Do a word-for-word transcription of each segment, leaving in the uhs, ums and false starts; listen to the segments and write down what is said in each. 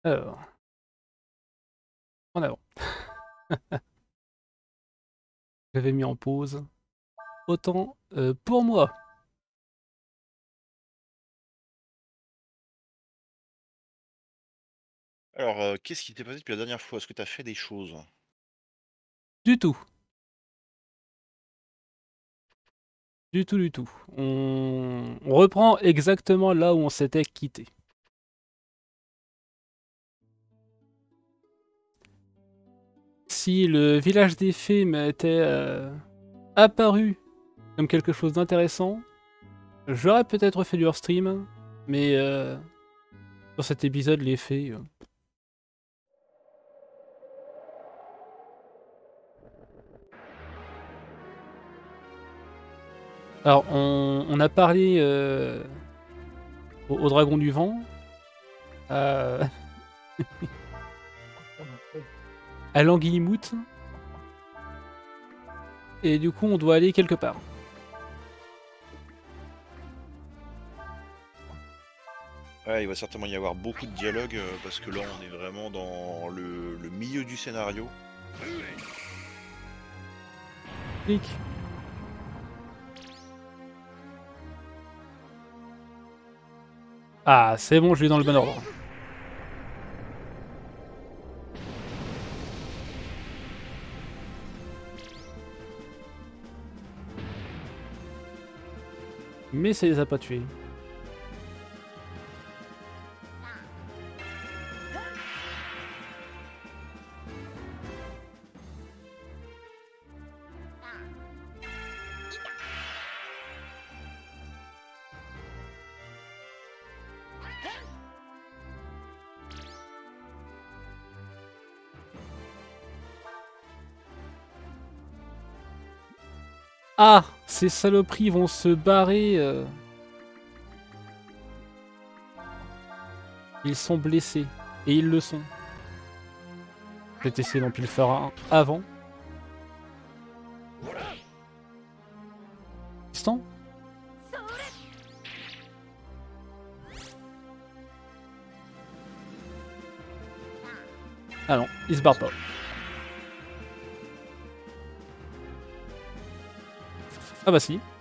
Alors, en avant. J'avais mis en pause. Autant euh, pour moi. Alors, euh, qu'est-ce qui t'est passé depuis la dernière fois? Est-ce que t'as fait des choses? Du tout. Du tout, du tout. On, on reprend exactement là où on s'était quitté. Si le village des fées m'était euh, apparu comme quelque chose d'intéressant, j'aurais peut-être fait du hors-stream, mais euh, sur cet épisode, les fées... euh, Alors, on, on a parlé euh, au, au Dragon du Vent, à, à l'Anguille-Moute, et du coup, on doit aller quelque part. Ouais, il va certainement y avoir beaucoup de dialogues euh, parce que là, on est vraiment dans le, le milieu du scénario. Clic. Ah, c'est bon, je vais dans le bon ordre. Mais ça les a pas tués. Ah, ces saloperies vont se barrer. euh. Ils sont blessés. Et ils le sont. Je vais essayer d'en le faire un avant. Instant. Ah non, il se barre pas. Ah bah si.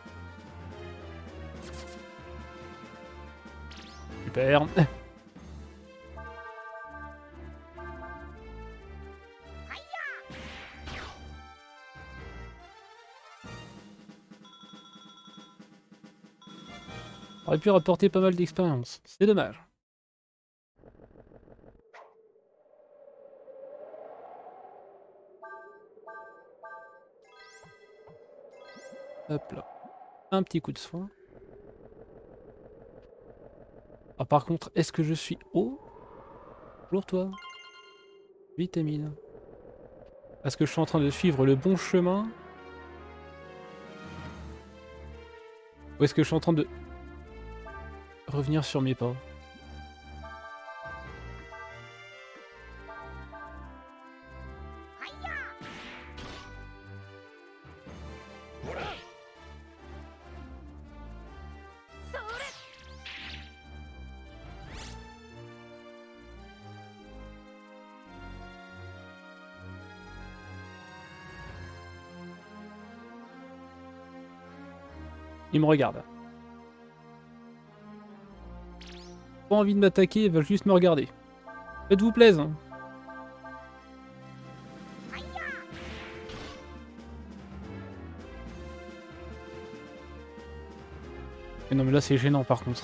Super. Aurait pu rapporter pas mal d'expérience. C'est dommage. Hop là. Un petit coup de soin. Ah par contre, est-ce que je suis haut? Bonjour toi. Vitamine. Est-ce que je suis en train de suivre le bon chemin? Ou est-ce que je suis en train de revenir sur mes pas? Il me regarde. Pas envie de m'attaquer, ils veulent juste me regarder. Faites-vous plaisir. Hein. Mais non mais là c'est gênant par contre.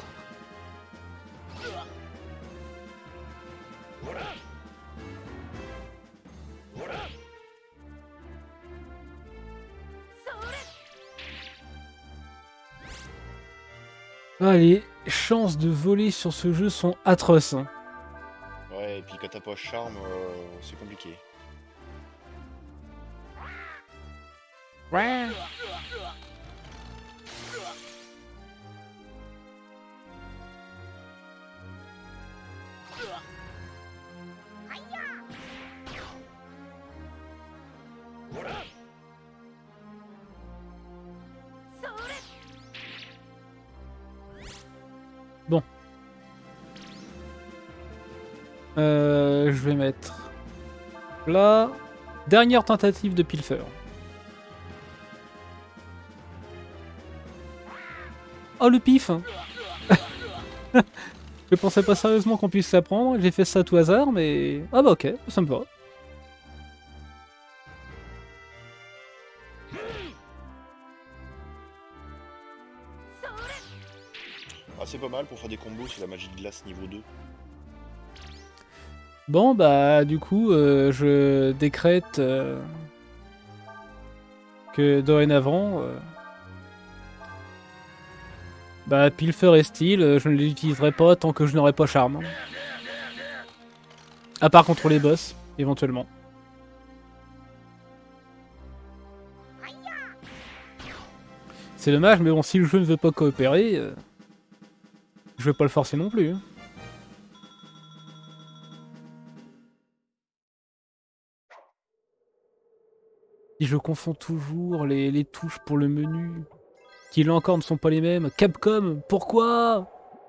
Ah, les chances de voler sur ce jeu sont atroces. Hein. Ouais, et puis quand t'as pas charme, euh, c'est compliqué. Ouais. Bon. Euh, je vais mettre là. Dernière tentative de Pilfer. Oh le pif. Je pensais pas sérieusement qu'on puisse s'apprendre, j'ai fait ça à tout hasard, mais... Ah bah ok, ça me va. Ah, c'est pas mal pour faire des combos, c'est la magie de glace niveau deux. Bon bah du coup, euh, je décrète euh, que dorénavant... Euh, bah Pilfer et Steel, euh, je ne les utiliserai pas tant que je n'aurai pas Charme. À part contre les boss, éventuellement. C'est dommage, mais bon, si le jeu ne veut pas coopérer, euh, je vais pas le forcer non plus. Hein. Si je confonds toujours les, les touches pour le menu, qui là encore ne sont pas les mêmes. Capcom, pourquoi?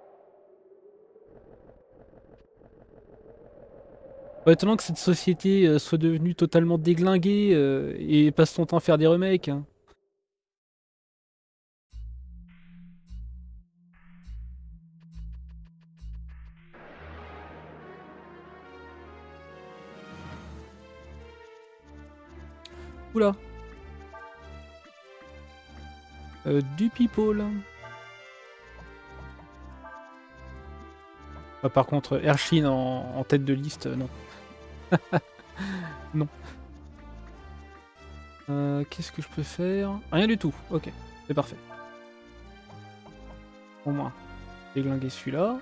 Pas étonnant que cette société euh, soit devenue totalement déglinguée euh, et passe son temps à faire des remakes. Hein. Oula. Euh, du people. Ah, par contre, Ershin en, en tête de liste, euh, non. non. Euh, Qu'est-ce que je peux faire? Rien du tout. Ok, c'est parfait. Au moins, déglinguer celui-là.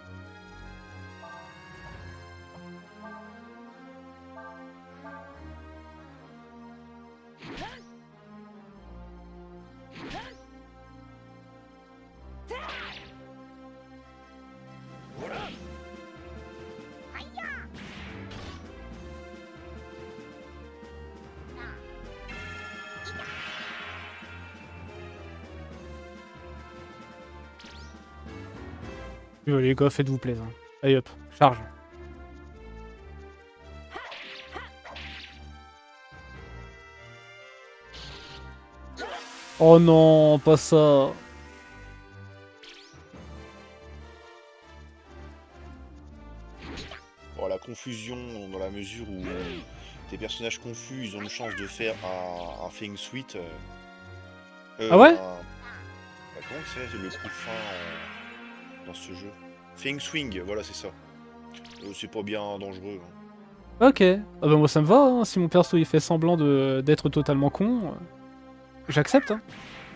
Euh, les gars, faites-vous plaisir. Allez hop, charge. Oh non, pas ça. Bon, la confusion, dans la mesure où tes personnages confus, ils ont une chance de faire un, un Feng Suite. Euh, euh, Ah ouais? un- bah, comment c'est le coup fin euh, dans ce jeu? Feng Swing, voilà, c'est ça. Euh, c'est pas bien dangereux. Hein. Ok. Ah bah moi ça me va, hein. Si mon perso il fait semblant de d'être totalement con, euh, j'accepte. Hein.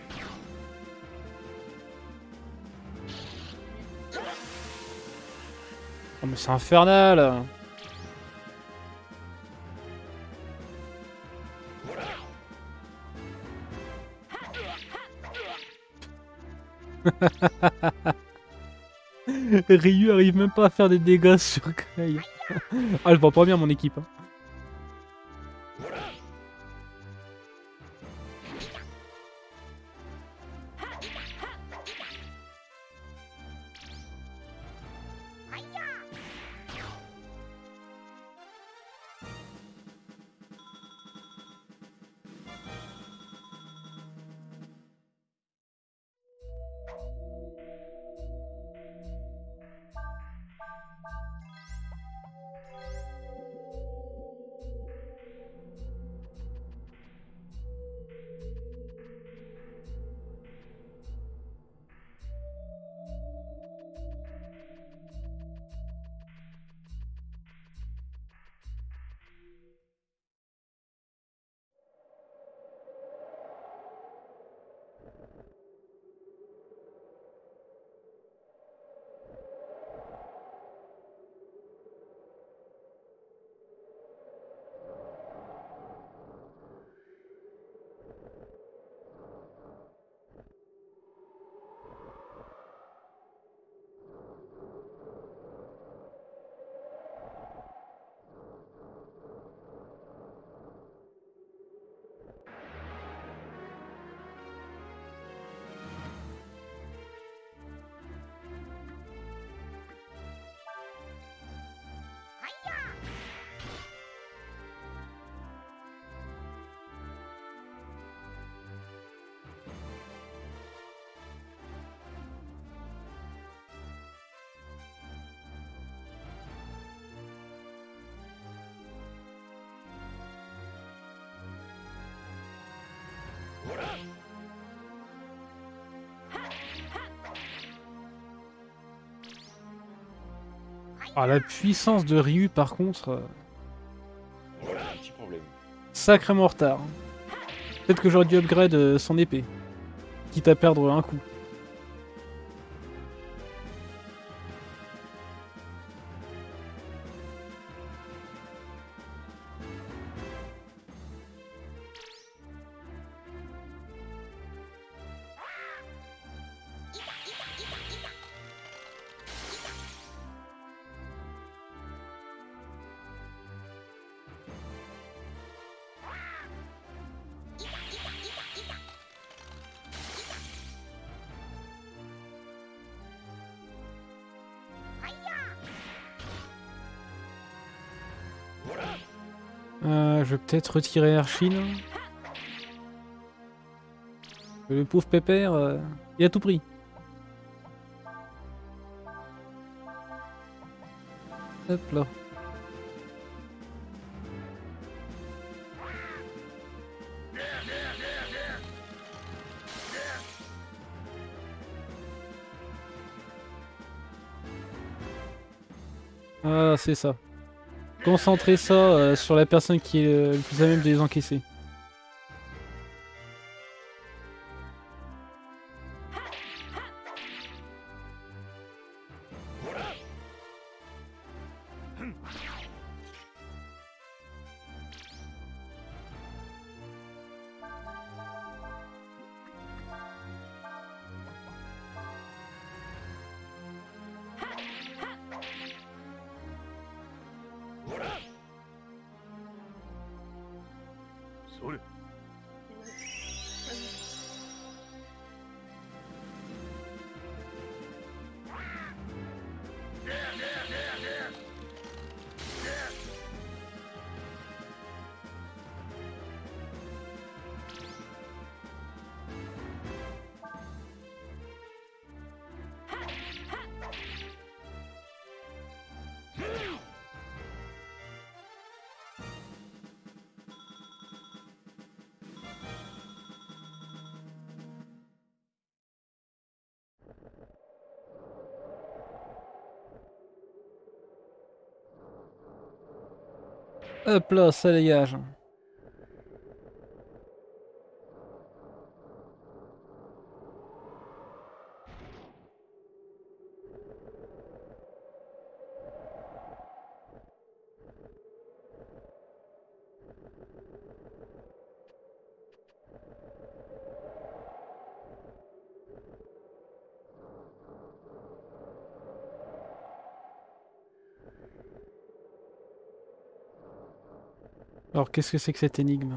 Oh mais c'est infernal. Ryu arrive même pas à faire des dégâts sur Kai. Ah je vois pas bien mon équipe. Hein. Ah, la puissance de Ryu, par contre, euh, Voilà, un petit problème. sacrément en retard. Peut-être que j'aurais dû upgrade euh, son épée. Quitte à perdre un coup. Euh, je vais peut-être retirer Hershine. Le pauvre pépère, euh, il a tout pris. Hop là. Ah, c'est ça. Concentrer ça euh, sur la personne qui est euh, le plus à même de les encaisser. Hop là, ça dégage. Alors qu'est-ce que c'est que cette énigme?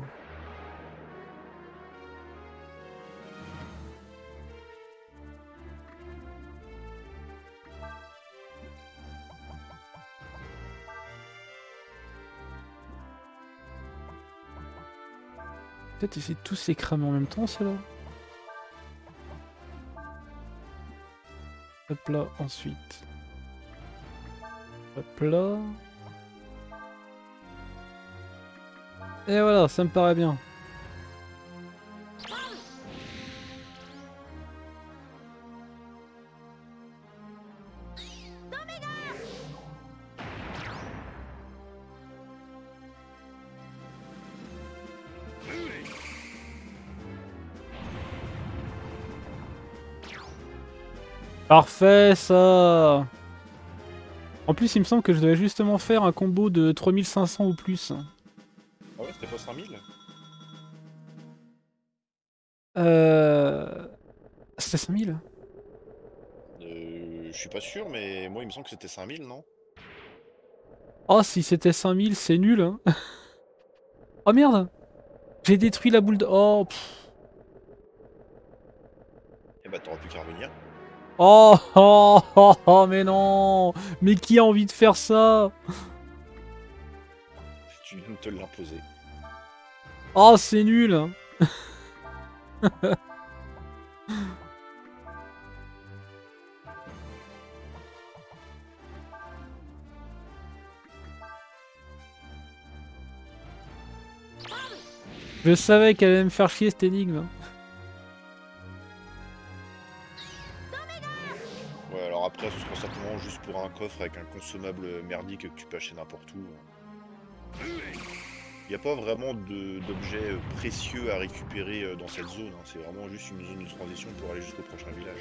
Peut-être essayer de tous les cramer en même temps, ceux-là. Hop là, ensuite. Hop là. Et voilà, ça me paraît bien. Parfait, ça. En plus, il me semble que je devais justement faire un combo de trois mille cinq cents ou plus. Ah ouais, c'était pas cinq mille? Euh... C'était cinq mille? Euh, je suis pas sûr, mais moi il me semble que c'était cinq mille, non? Oh, si c'était cinq mille, c'est nul, hein. Oh merde! J'ai détruit la boule de... Oh, pff. Eh bah t'auras plus qu'à revenir. Oh, oh, oh, oh, mais non! Mais qui a envie de faire ça? Tu viens de te l'imposer. Oh, c'est nul! Hein. Je savais qu'elle allait me faire chier cette énigme. Ouais, alors après ce sera certainement juste pour un coffre avec un consommable merdique que tu peux acheter n'importe où. Il n'y a pas vraiment d'objets précieux à récupérer dans cette zone, hein. C'est vraiment juste une zone de transition pour aller jusqu'au prochain village.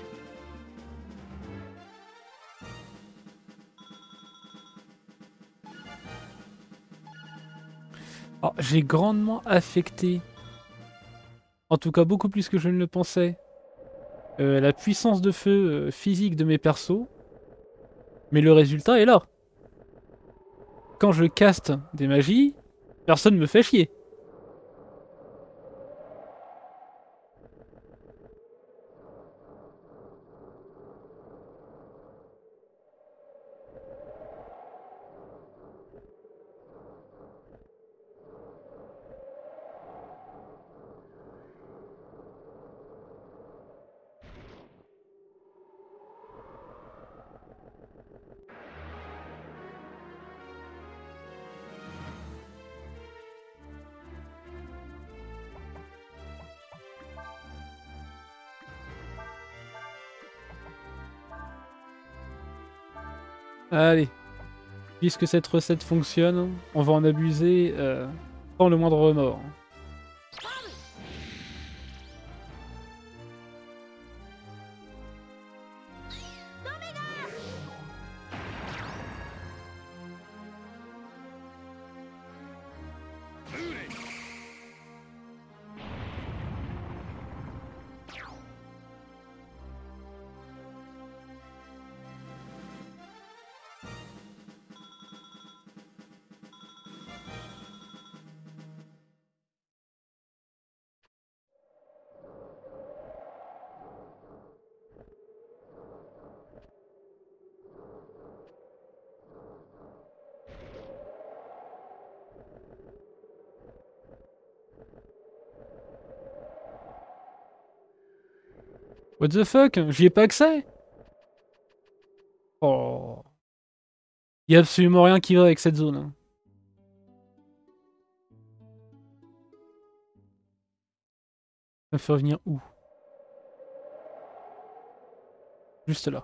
Alors, j'ai grandement affecté, en tout cas beaucoup plus que je ne le pensais, euh, la puissance de feu euh, physique de mes persos, mais le résultat est là. Quand je caste des magies, personne me fait chier. Allez, puisque cette recette fonctionne, on va en abuser euh, sans le moindre remords. What the fuck? J'y ai pas accès? Oh. Y a absolument rien qui va avec cette zone. Hein. Ça me fait revenir où? Juste là.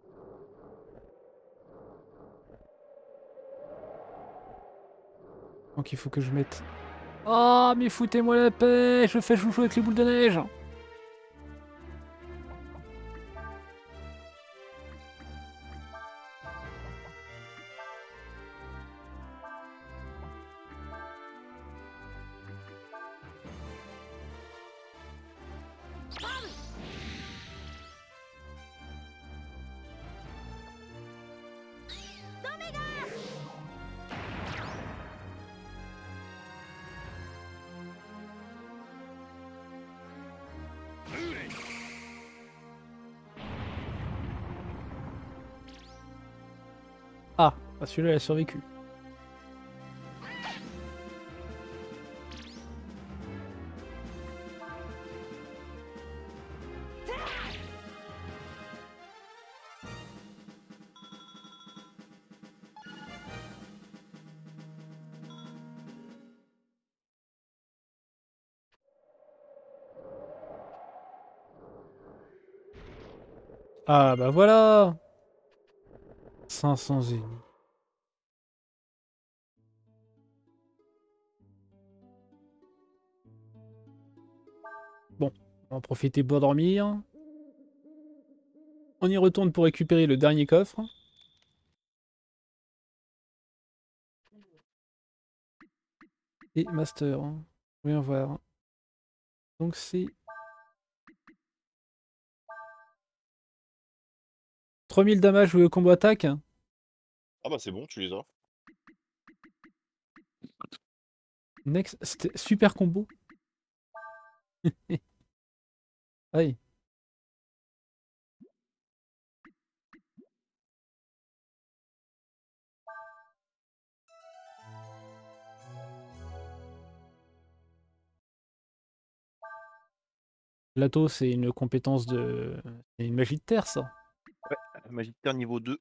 Donc il faut que je mette... Oh, mais foutez-moi la paix! Je fais chouchou avec les boules de neige! Ah, bah celui-là il a survécu. Ah bah voilà! cinq cents ennemis. Bon, on va en profiter pour dormir. On y retourne pour récupérer le dernier coffre. Et master. Voyons voir. Donc c'est... trois mille damage au combo attaque. Ah bah c'est bon, tu les as. Next, c'était super combo. Aïe. Lato, c'est une compétence de... C'est une magie de terre, ça. Ouais, magie de terre niveau deux.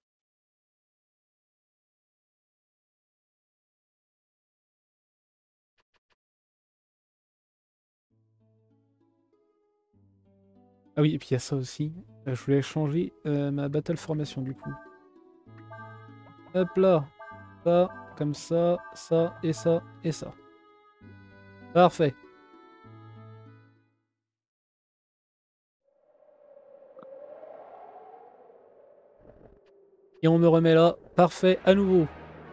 Ah oui, et puis il y a ça aussi. Euh, je voulais changer euh, ma battle formation, du coup. Hop là. Ça, comme ça, ça, et ça, et ça. Parfait. Et on me remet là. Parfait, à nouveau.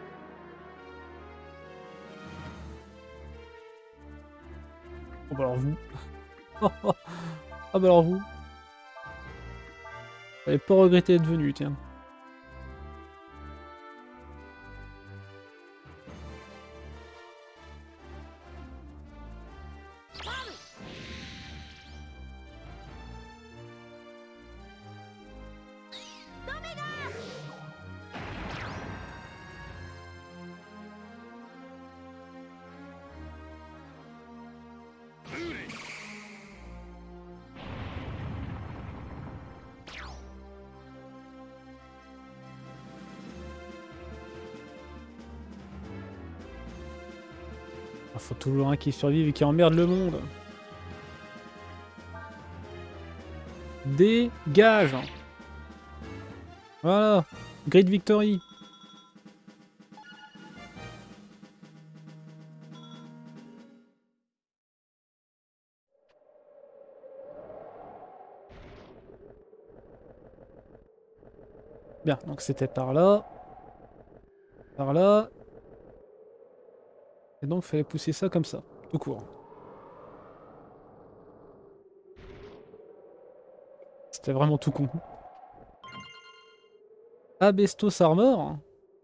Oh bah alors vous. Ah bah alors vous. Vous n'avez pas regretté d'être venu, tiens. Il faut toujours un qui survive et qui emmerde le monde. Dégage. Voilà. Great victory. Bien, donc c'était par là. Par là. Et donc il fallait pousser ça comme ça, tout court. C'était vraiment tout con. Abestos Armor.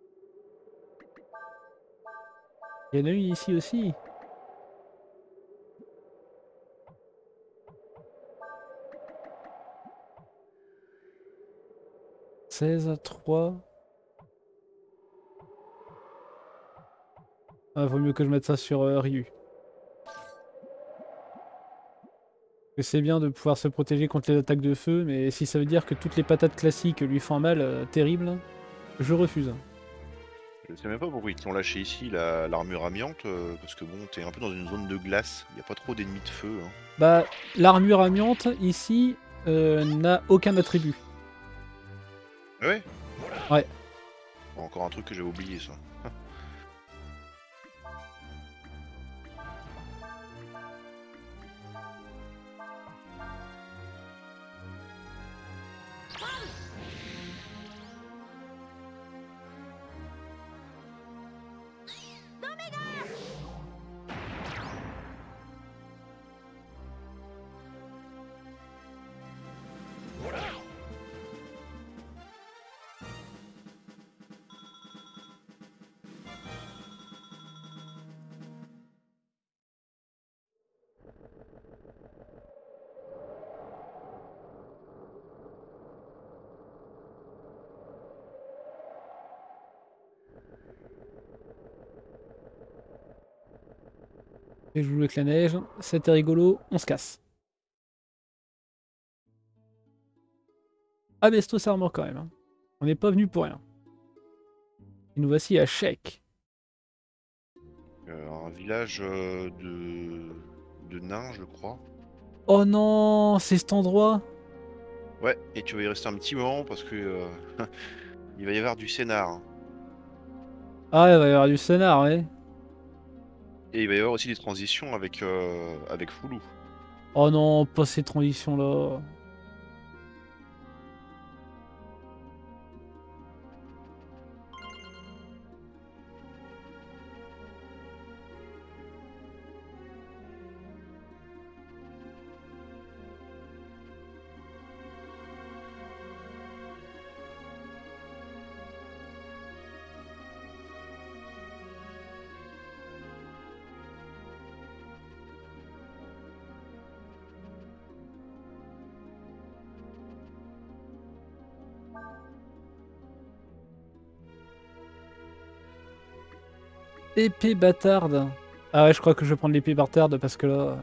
Il y en a eu ici aussi. seize à trois. Ah, vaut mieux que je mette ça sur euh, Ryu. C'est bien de pouvoir se protéger contre les attaques de feu, mais si ça veut dire que toutes les patates classiques lui font un mal euh, terrible, je refuse. Je sais même pas pourquoi ils te l'ont lâché ici, la- l'armure amiante, euh, parce que bon, t'es un peu dans une zone de glace, il n'y a pas trop d'ennemis de feu. Hein. Bah, l'armure amiante, ici, euh, n'a aucun attribut. Ouais. Ouais. Encore un truc que j'avais oublié, ça. Et je joue avec la neige, c'était rigolo, on se casse. Abestos Armor quand même. Hein. On n'est pas venu pour rien. Et nous voici à Sheik. Euh, un village euh, de... de nains, je crois. Oh non, c'est cet endroit. Ouais, et tu vas y rester un petit moment parce que euh, il va y avoir du scénar. Hein. Ah, il va y avoir du scénar, ouais. Et il va y avoir aussi des transitions avec, euh, avec Foulou. Oh non, pas ces transitions-là. Épée bâtarde. Ah ouais, je crois que je vais prendre l'épée bâtarde parce que là...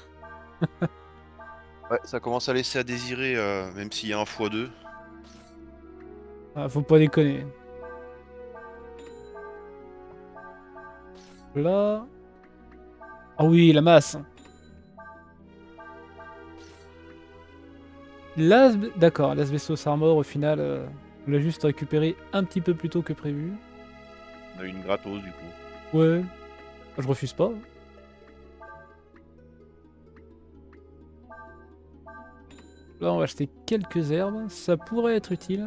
Ouais, ça commence à laisser à désirer, euh, même s'il y a un fois deux. Ah, faut pas déconner. Là... Ah oui, la masse. L'as... D'accord, l'asbestos armor, au final, euh, on l'a juste récupéré un petit peu plus tôt que prévu. On a eu une gratos du coup. Ouais. Je refuse pas. Là, on va acheter quelques herbes. Ça pourrait être utile.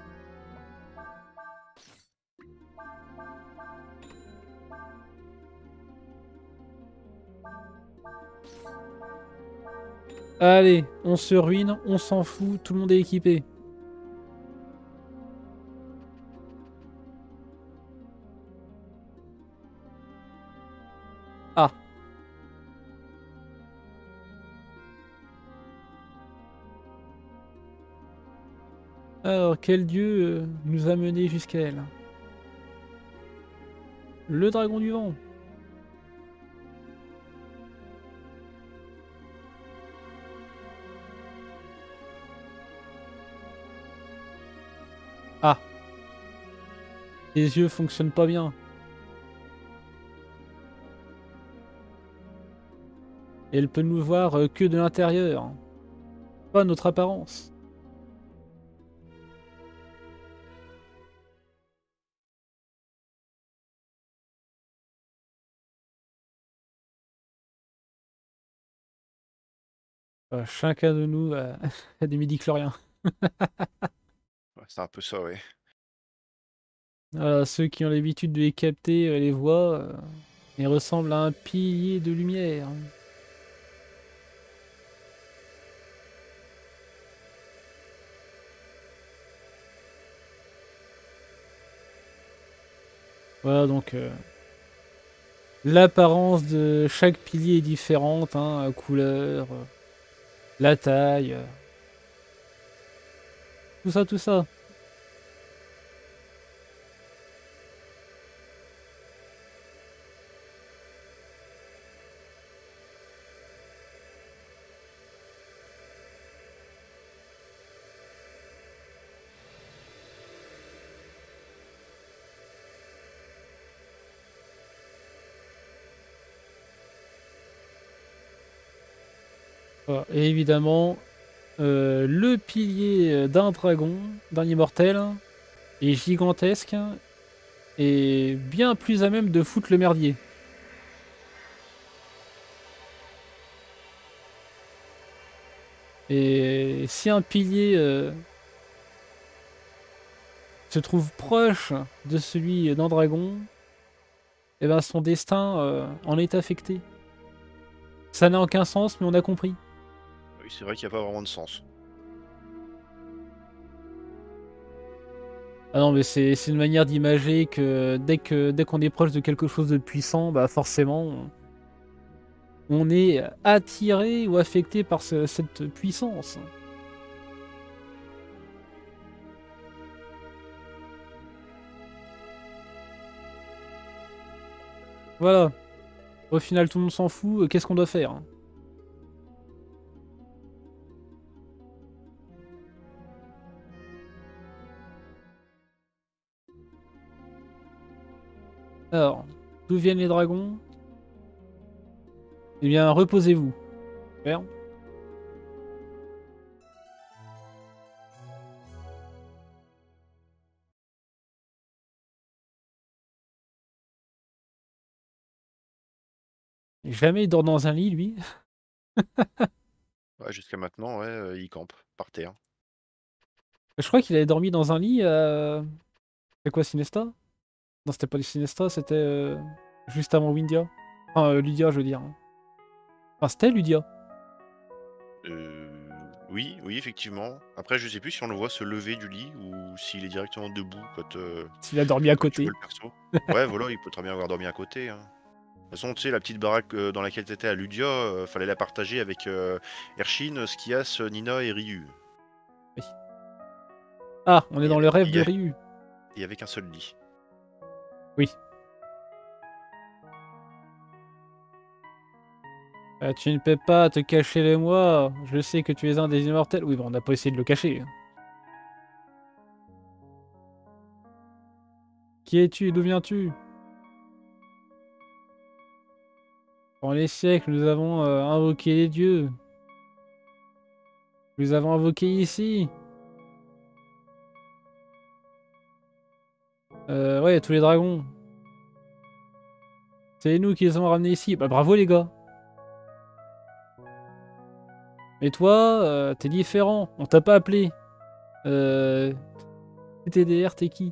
Allez, on se ruine, on s'en fout, tout le monde est équipé. Ah. Alors, quel dieu euh, nous a menés jusqu'à elle? Le dragon du vent. Ah. Les yeux fonctionnent pas bien. Et elle peut nous voir euh, que de l'intérieur. Pas notre apparence. Euh, chacun de nous a, a des midi-chloriens. Ouais, c'est un peu ça, ouais. Voilà, ceux qui ont l'habitude de les capter euh, les voient. Euh, ils ressemblent à un pilier de lumière. Voilà, donc euh, l'apparence de chaque pilier est différente, hein, couleur, euh, la taille, euh, tout ça, tout ça. Voilà. Et évidemment, euh, le pilier d'un dragon, d'un immortel, est gigantesque et bien plus à même de foutre le merdier. Et si un pilier euh, se trouve proche de celui d'un dragon, eh ben son destin euh, en est affecté. Ça n'a aucun sens, mais on a compris. Oui, c'est vrai qu'il n'y a pas vraiment de sens. Ah non, mais c'est c'est une manière d'imager que dès que dès qu'on est proche de quelque chose de puissant, bah forcément, on, on est attiré ou affecté par ce- cette puissance. Voilà. Au final, tout le monde s'en fout. euh, Qu'est-ce qu'on doit faire? Alors, d'où viennent les dragons? Eh bien, reposez-vous. Super. Jamais il dort dans un lit, lui. Ouais, jusqu'à maintenant, ouais, euh, il campe par terre. Je crois qu'il avait dormi dans un lit. Euh... C'est quoi, Sinesta? Non, c'était pas Sinesta, c'était euh, juste avant Windia. Enfin, euh, Lydia, je veux dire. Enfin, c'était Lydia. Euh, oui, oui, effectivement. Après, je sais plus si on le voit se lever du lit ou s'il est directement debout quand, euh, S'il a dormi à quand tu côté. vois le perso. Ouais, voilà, il peut très bien avoir dormi à côté, hein. De toute façon, tu sais, la petite baraque euh, dans laquelle t'étais à Ludia, euh, fallait la partager avec euh, Ershine, Skias, Nina et Ryu. Oui. Ah, on est Et dans le rêve il y de a- Ryu. et avec un seul lit. Oui. Euh, tu ne peux pas te cacher de moi. Je sais que tu es un des immortels. Oui, bon, on n'a pas essayé de le cacher. Qui es-tu? D'où viens-tu? Pendant les siècles, nous avons euh, invoqué les dieux. Nous avons invoqué ici. Euh, ouais, tous les dragons. C'est nous qui les avons ramenés ici. Bah bravo les gars. Mais toi, euh, t'es différent. On t'a pas appelé. Euh... T D R, t'es qui?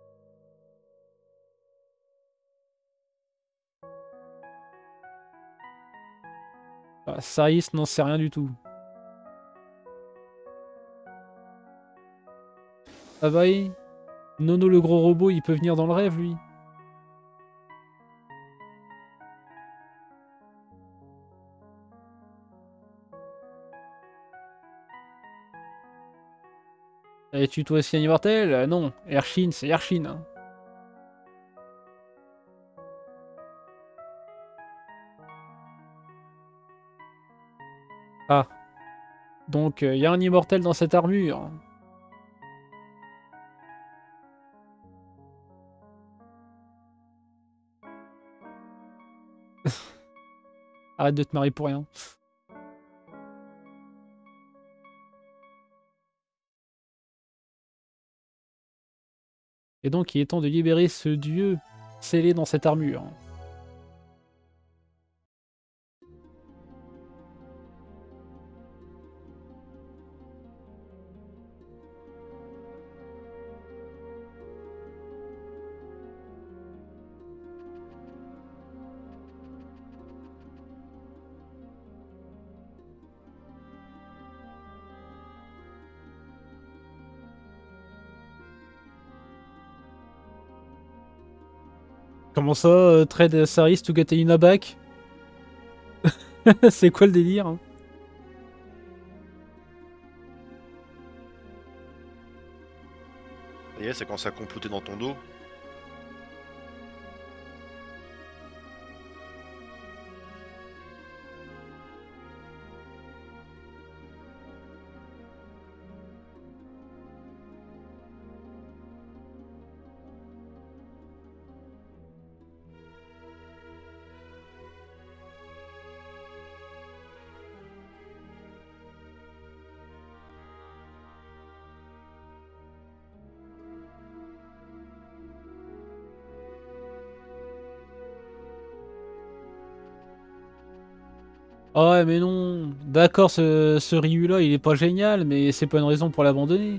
Ah, Saris n'en sait rien du tout. Ah bah oui. Nono le gros robot, il peut venir dans le rêve lui. Et tu toi aussi un immortel? Euh, Non, Ershin, c'est Ershin. Hein. Ah. Donc, il euh, y a un immortel dans cette armure. Arrête de te marier pour rien. Et donc, il est temps de libérer ce dieu scellé dans cette armure. Comment ça, euh, trade Saris to get Elina back? C'est quoi le délire hein? Ça y est, ça commence à comploter dans ton dos. Ah ouais, mais non. D'accord, ce, ce Ryu-là, il est pas génial, mais c'est pas une raison pour l'abandonner.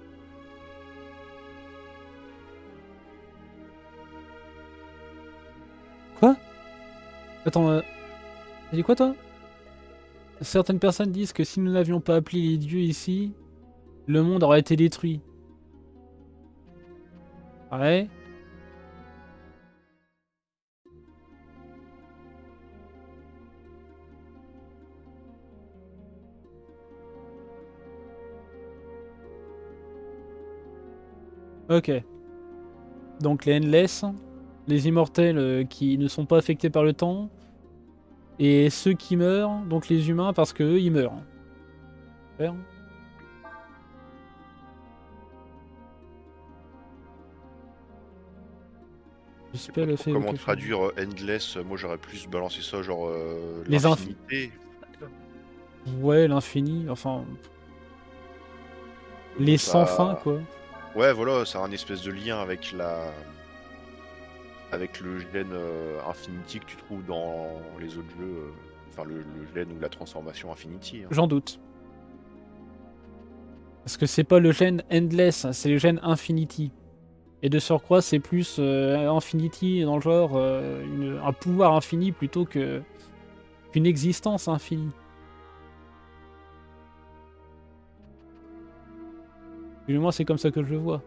Quoi? Attends, euh... t'as dit quoi, toi? Certaines personnes disent que si nous n'avions pas appelé les dieux ici, le monde aurait été détruit. Ouais. Ok. Donc les Endless, les immortels euh, qui ne sont pas affectés par le temps, et ceux qui meurent, donc les humains, parce que eux, ils meurent. Super. Je sais J'espère pas le trop fait comment quelque chose. traduire euh, endless. Moi, j'aurais plus balancé ça genre euh, Les inf- l'infinité. Ouais, l'infini, enfin... Bon, Les sans fin, ça... quoi. Ouais, voilà, ça a un espèce de lien avec la... avec le gène euh, Infinity que tu trouves dans les autres jeux. euh, Enfin, le, le gène ou la transformation Infinity. hein. J'en doute. Parce que c'est pas le gène Endless, c'est le gène Infinity. Et de surcroît, c'est plus euh, Infinity dans le genre euh, une- un pouvoir infini plutôt que qu'une existence infinie. Du moins, c'est comme ça que je le vois.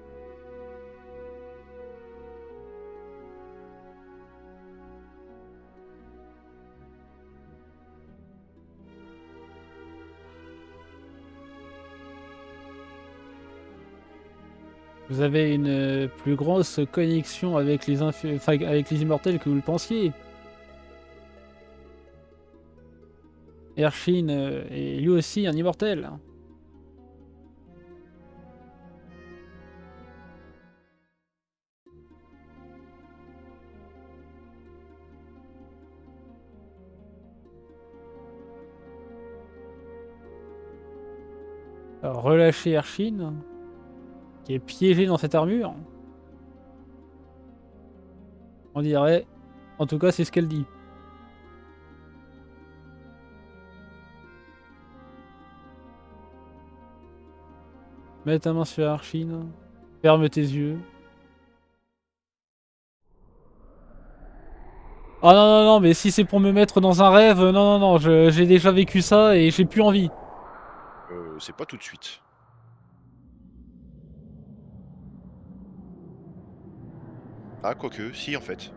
Vous avez une euh, plus grosse connexion avec les, infi- enfin, avec les immortels que vous le pensiez. Ershin euh, est lui aussi un immortel. Alors, relâchez Ershin, qui est piégé dans cette armure. On dirait, En tout cas, c'est ce qu'elle dit. Mets ta main sur Archine. Ferme tes yeux. Ah non, non, non, mais si c'est pour me mettre dans un rêve, non, non, non, j'ai déjà vécu ça et j'ai plus envie. Euh, c'est pas tout de suite. Ah, quoique, si en fait.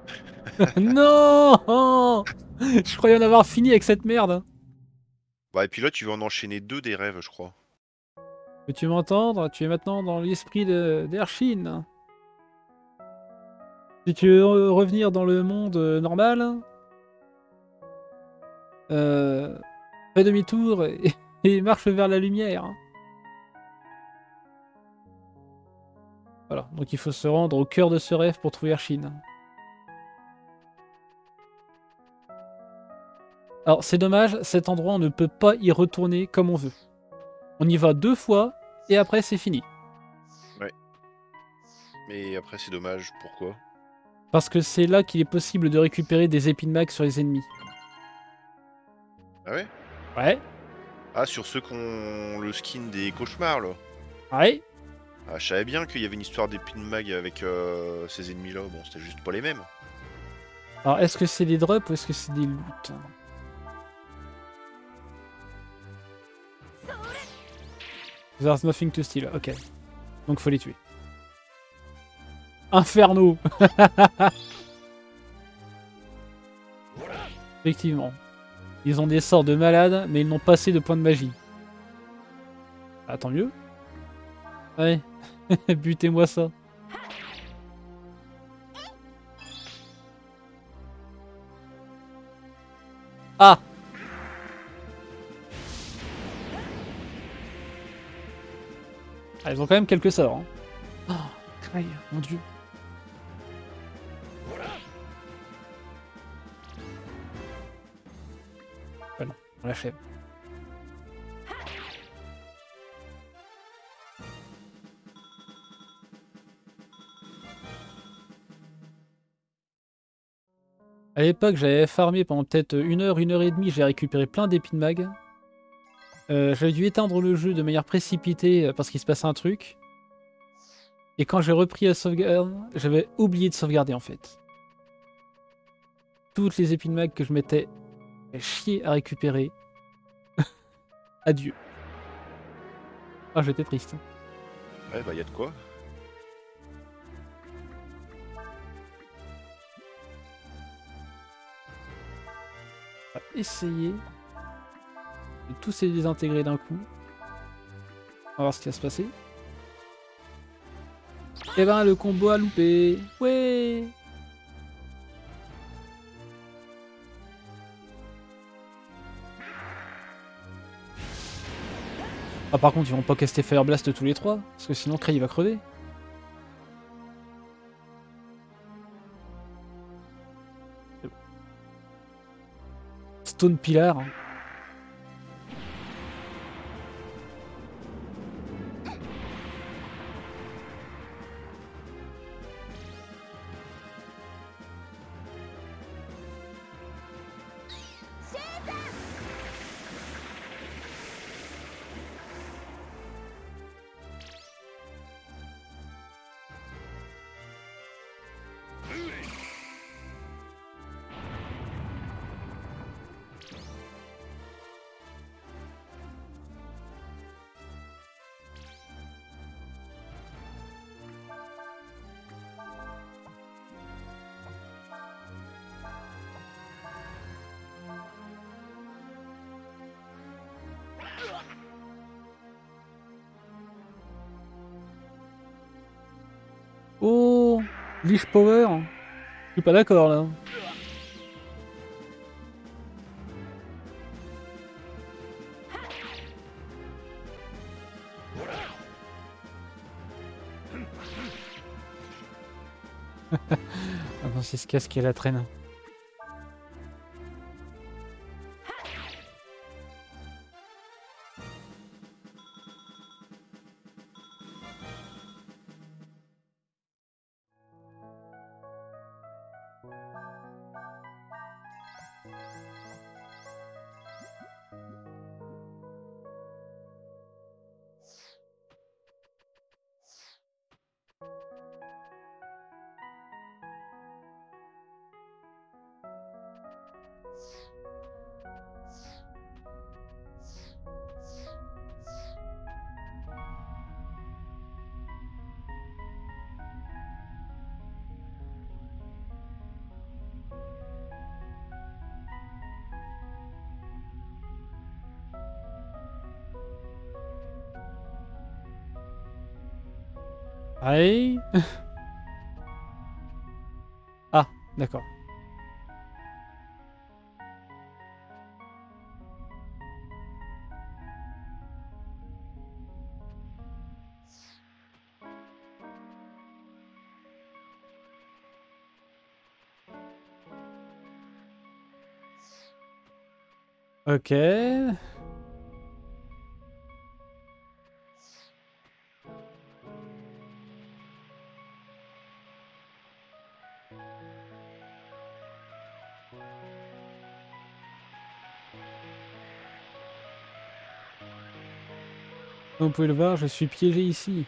Non. Je croyais en avoir fini avec cette merde. Bah, et puis là, tu vas en enchaîner deux des rêves, je crois. Peux-tu m'entendre? Tu es maintenant dans l'esprit d'Erchine. Si tu veux revenir dans le monde normal, euh, fais demi-tour et, et marche vers la lumière. Voilà, donc il faut se rendre au cœur de ce rêve pour trouver Erchine. Alors c'est dommage, cet endroit on ne peut pas y retourner comme on veut. On y va deux fois et après c'est fini. Ouais. Mais après c'est dommage, pourquoi? Parce que c'est là qu'il est possible de récupérer des épines mag sur les ennemis. Ah ouais? Ouais. Ah, sur ceux qui ont le skin des cauchemars, là. Ouais. Ah, je savais bien qu'il y avait une histoire d'épines mag avec euh, ces ennemis-là. Bon, c'était juste pas les mêmes. Alors est-ce que c'est des drops ou est-ce que c'est des loots? There's nothing to steal, ok. Donc faut les tuer. Inferno. Effectivement. Ils ont des sorts de malades, mais ils n'ont pas assez de points de magie. Ah, tant mieux. Ouais. Butez-moi ça. Ah! Ah, ils ont quand même quelques sorts. Hein. Oh, Craig, mon dieu. Ah non, on l'achève. À l'époque, j'avais farmé pendant peut-être une heure, une heure et demie, j'ai récupéré plein d'épines mag. Euh, j'avais dû éteindre le jeu de manière précipitée parce qu'il se passait un truc. Et quand j'ai repris la sauvegarde, j'avais oublié de sauvegarder en fait. Toutes les épines mag que je m'étais chier à récupérer. Adieu. Ah, j'étais triste. Ouais, bah, y a de quoi. On va essayer de tous les désintégrer d'un coup. On va voir ce qui va se passer. Et ben, le combo a loupé. Ouais. Ah, par contre, ils vont pas caster Fire Blast tous les trois, parce que sinon Cray va crever. Stone Pillar. Oh, Leash Power. Je suis pas d'accord là. Ah non, c'est ce casque qui est la traîne. Ouais. Ah, d'accord. Ok. Comme vous pouvez le voir, je suis piégé ici.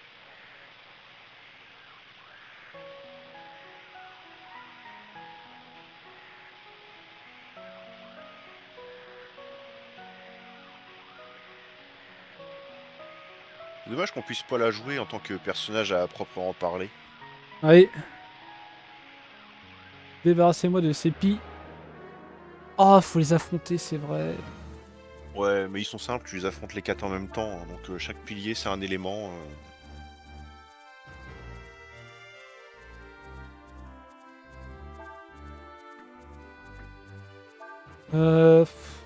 C'est dommage qu'on puisse pas la jouer en tant que personnage à proprement parler. Oui. Débarrassez-moi de ces pis. Oh, faut les affronter, c'est vrai. Ouais, mais ils sont simples, tu les affrontes les quatre en même temps, hein, donc euh, chaque pilier c'est un élément. euh. Euh... pff.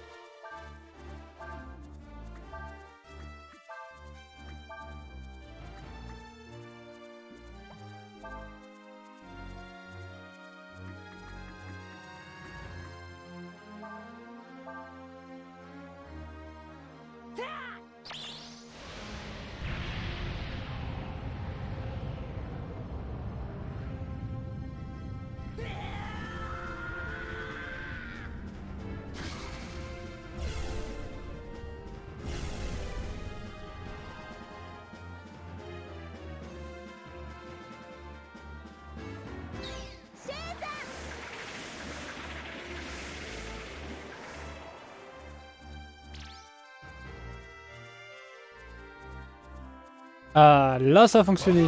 Ah, là, ça a fonctionné.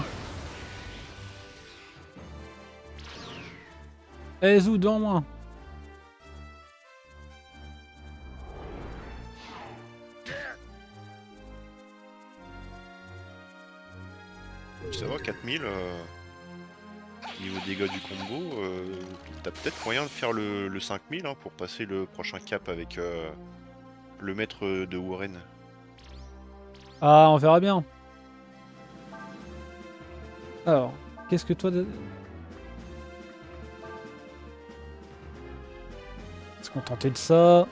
Eh, Zou, dans moi. Ça va, quatre mille euh, niveau dégâts du combo, euh, t'as peut-être moyen de faire le, le cinq mille hein, pour passer le prochain cap avec euh, le maître de Warren. Ah, on verra bien. Alors, qu'est-ce que toi... De... Est-ce qu'on tentait de ça?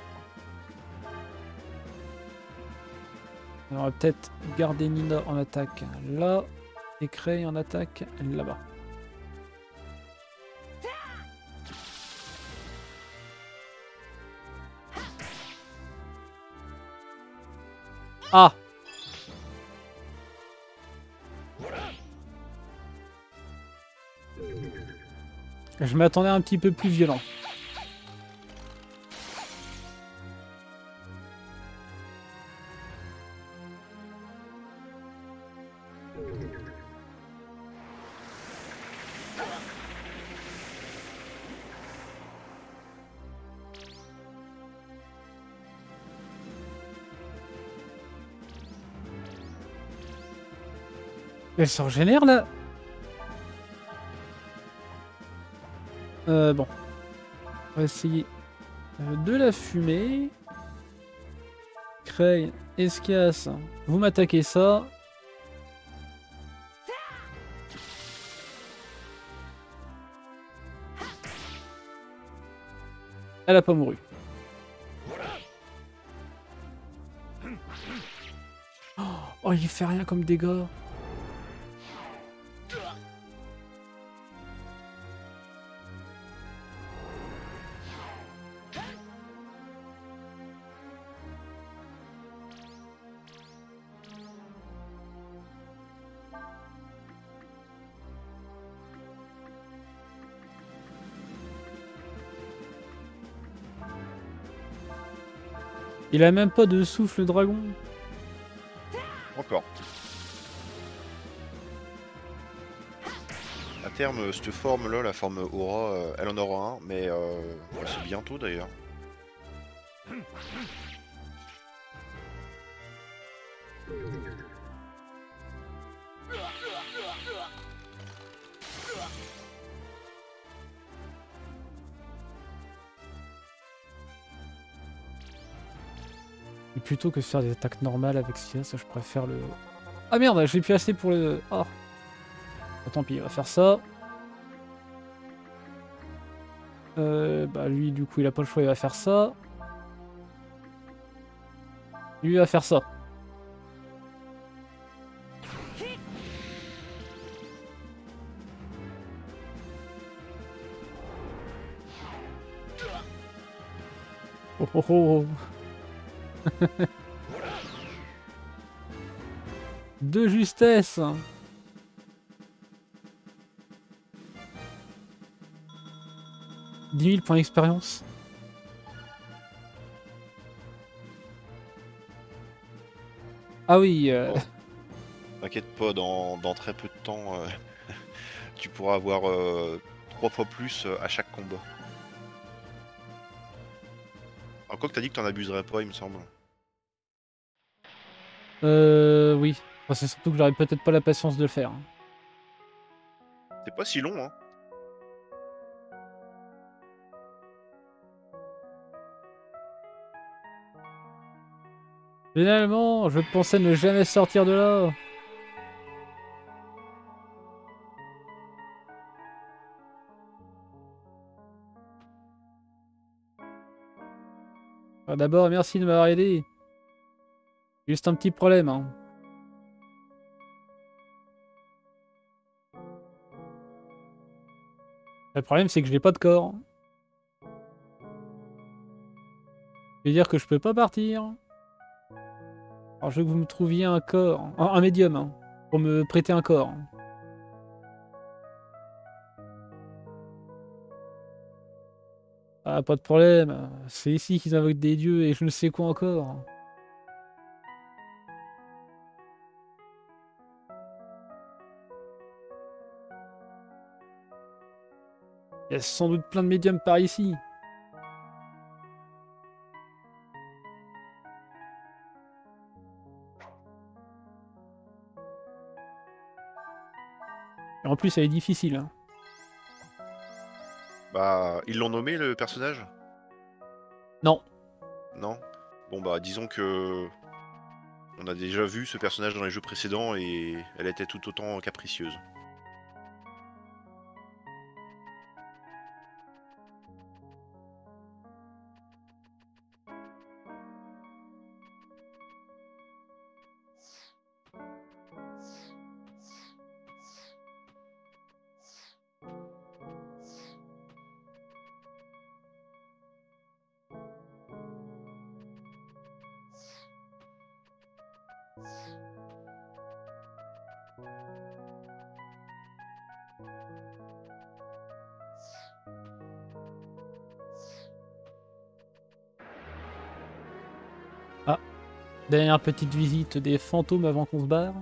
On va peut-être garder Nina en attaque là et créer en attaque là-bas. Ah! Je m'attendais un petit peu plus violent. Elle se régénère là? Euh, bon. On va essayer euh, de la fumer. Cray, Escasse, vous m'attaquez ça. Elle a pas mouru. Oh, il fait rien comme dégâts. Il a même pas de souffle dragon. Encore. À terme, cette forme-là, la forme aura, euh, elle en aura un, mais euh, ouais, c'est bientôt d'ailleurs. Et plutôt que de faire des attaques normales avec Sia, ça je préfère le... Ah merde, j'ai plus assez pour le... Oh. Bon, tant pis, on va faire ça. Euh, bah lui, du coup, il a pas le choix, il va faire ça. Lui, il va faire ça. Oh oh oh. De justesse. dix mille points d'expérience. Ah oui. Euh... Oh. T'inquiète pas, dans, dans très peu de temps, euh, tu pourras avoir euh, trois fois plus euh, à chaque combat. Alors quoi que t'as dit que t'en abuserais pas, il me semble. Euh... Oui. Enfin, c'est surtout que j'aurais peut-être pas la patience de le faire. C'est pas si long, hein. Finalement, je pensais ne jamais sortir de là. Ah, d'abord, merci de m'avoir aidé. Juste un petit problème, hein. Le problème, c'est que je n'ai pas de corps. Ça veut dire que je peux pas partir. Alors, je veux que vous me trouviez un corps. Un, un médium, hein, pour me prêter un corps. Ah, pas de problème. C'est ici qu'ils invoquent des dieux et je ne sais quoi encore. Il y a sans doute plein de médiums par ici. Et en plus, elle est difficile. Hein. Bah, ils l'ont nommé le personnage? Non. Non? Bon bah, disons que... On a déjà vu ce personnage dans les jeux précédents et elle était tout autant capricieuse. Ah. Dernière petite visite des fantômes avant qu'on se barre.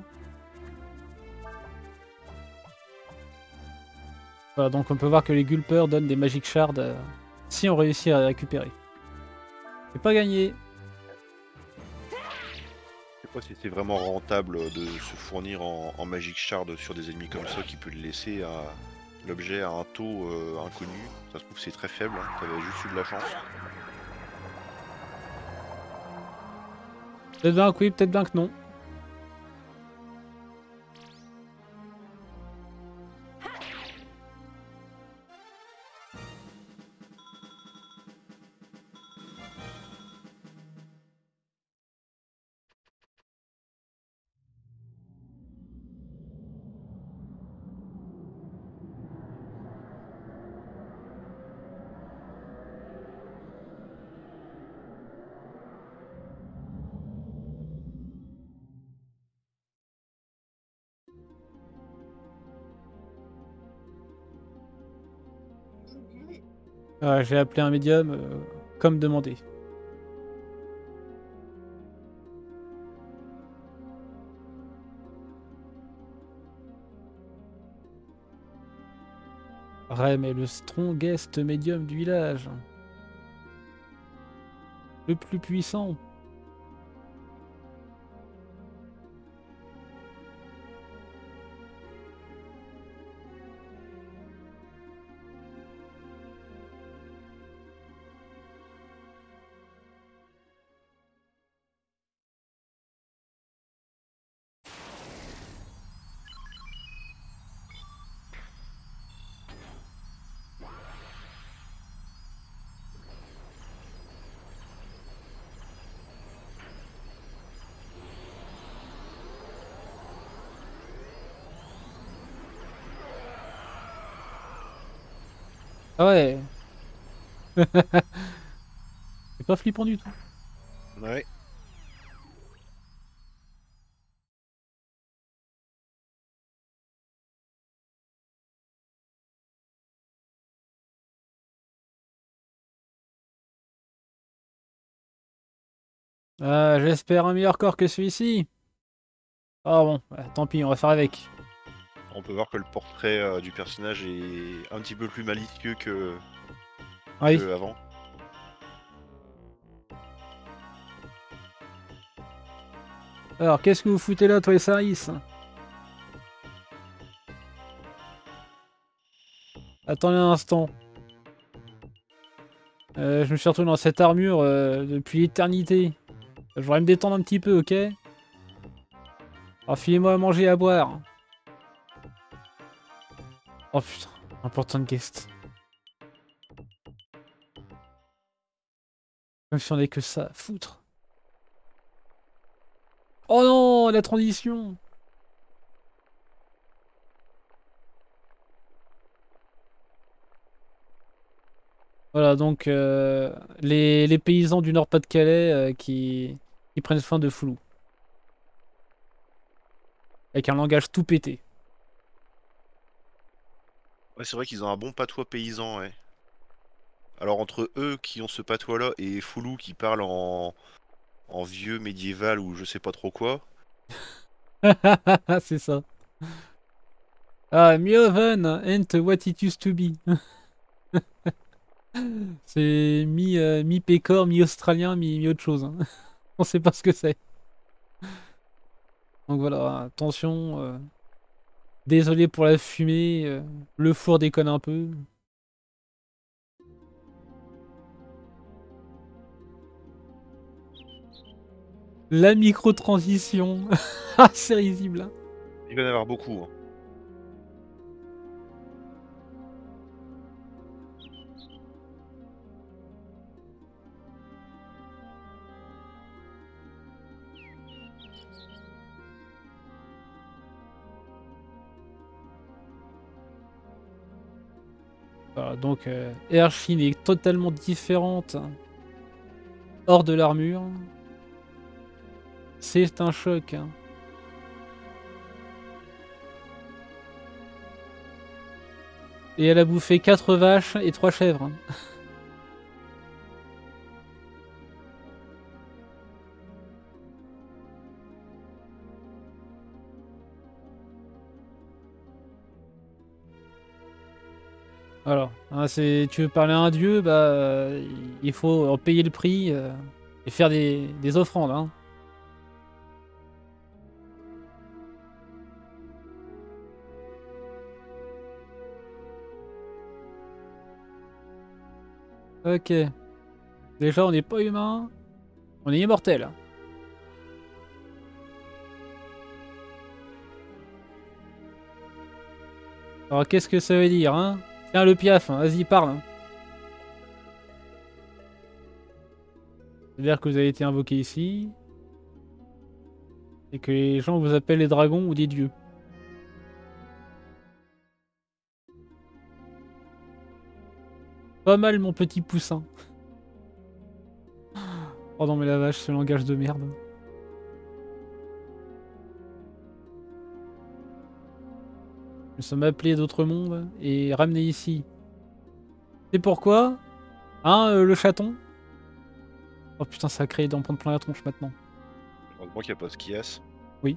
Voilà, donc on peut voir que les Gulpers donnent des Magic Shards euh, si on réussit à les récupérer. C'est pas gagné. Je sais pas si c'est vraiment rentable de se fournir en, en Magic Shard sur des ennemis comme ça qui peut le laisser à l'objet à un taux euh, inconnu. Ça se trouve c'est très faible, hein. T'avais juste eu de la chance. Peut-être bien que oui, peut-être bien que non. Ah, j'ai appelé un médium euh, comme demandé. Rem est le strongest médium du village. Le plus puissant. Ah ouais. C'est pas flippant du tout. Ouais. Ah, j'espère un meilleur corps que celui-ci. Ah bon, bah, tant pis, on va faire avec. On peut voir que le portrait euh, du personnage est un petit peu plus malicieux que, Oui. que avant. Alors, qu'est-ce que vous foutez là, toi et Saris? Attendez un instant. Euh, je me suis retrouvé dans cette armure euh, depuis l'éternité. Je voudrais me détendre un petit peu, ok? Alors, filez-moi à manger et à boire. Oh putain, important guest. Comme si on avait que ça à foutre. Oh non, la transition! Voilà, donc euh, les, les paysans du Nord-Pas-de-Calais euh, qui, qui prennent soin de Flou. Avec un langage tout pété. Ouais, c'est vrai qu'ils ont un bon patois paysan, ouais. Alors entre eux qui ont ce patois-là et Foulou qui parle en, en vieux médiéval ou je sais pas trop quoi. C'est ça. Ah, Mioven ain't what it used to be. C'est mi, euh, mi-pécor, mi-australien, mi, mi autre chose, hein. On sait pas ce que c'est. Donc voilà, attention. euh, Désolé pour la fumée. euh, Le four déconne un peu. La micro-transition. Ah, c'est risible, hein. Il va y en avoir beaucoup, hein. Voilà, donc euh, Erchine est totalement différente hors de l'armure. C'est un choc, hein. Et elle a bouffé quatre vaches et trois chèvres, hein. Alors, hein, c'est, tu veux parler à un dieu, bah, euh, il faut en payer le prix euh, et faire des, des offrandes, hein. Ok. Déjà, on n'est pas humain, on est immortel. Alors, qu'est-ce que ça veut dire, hein? Tiens, le piaf, hein, vas-y, parle, hein. C'est-à-dire que vous avez été invoqué ici et que les gens vous appellent les dragons ou des dieux. Pas mal, mon petit poussin. Oh non, mais la vache, ce langage de merde. Nous sommes appelés d'autres mondes et ramenés ici. C'est pourquoi? Hein, euh, le chaton? Oh putain, ça a créé d'en prendre plein la tronche maintenant. Heureusement qu'il n'y a pas Skias. Oui.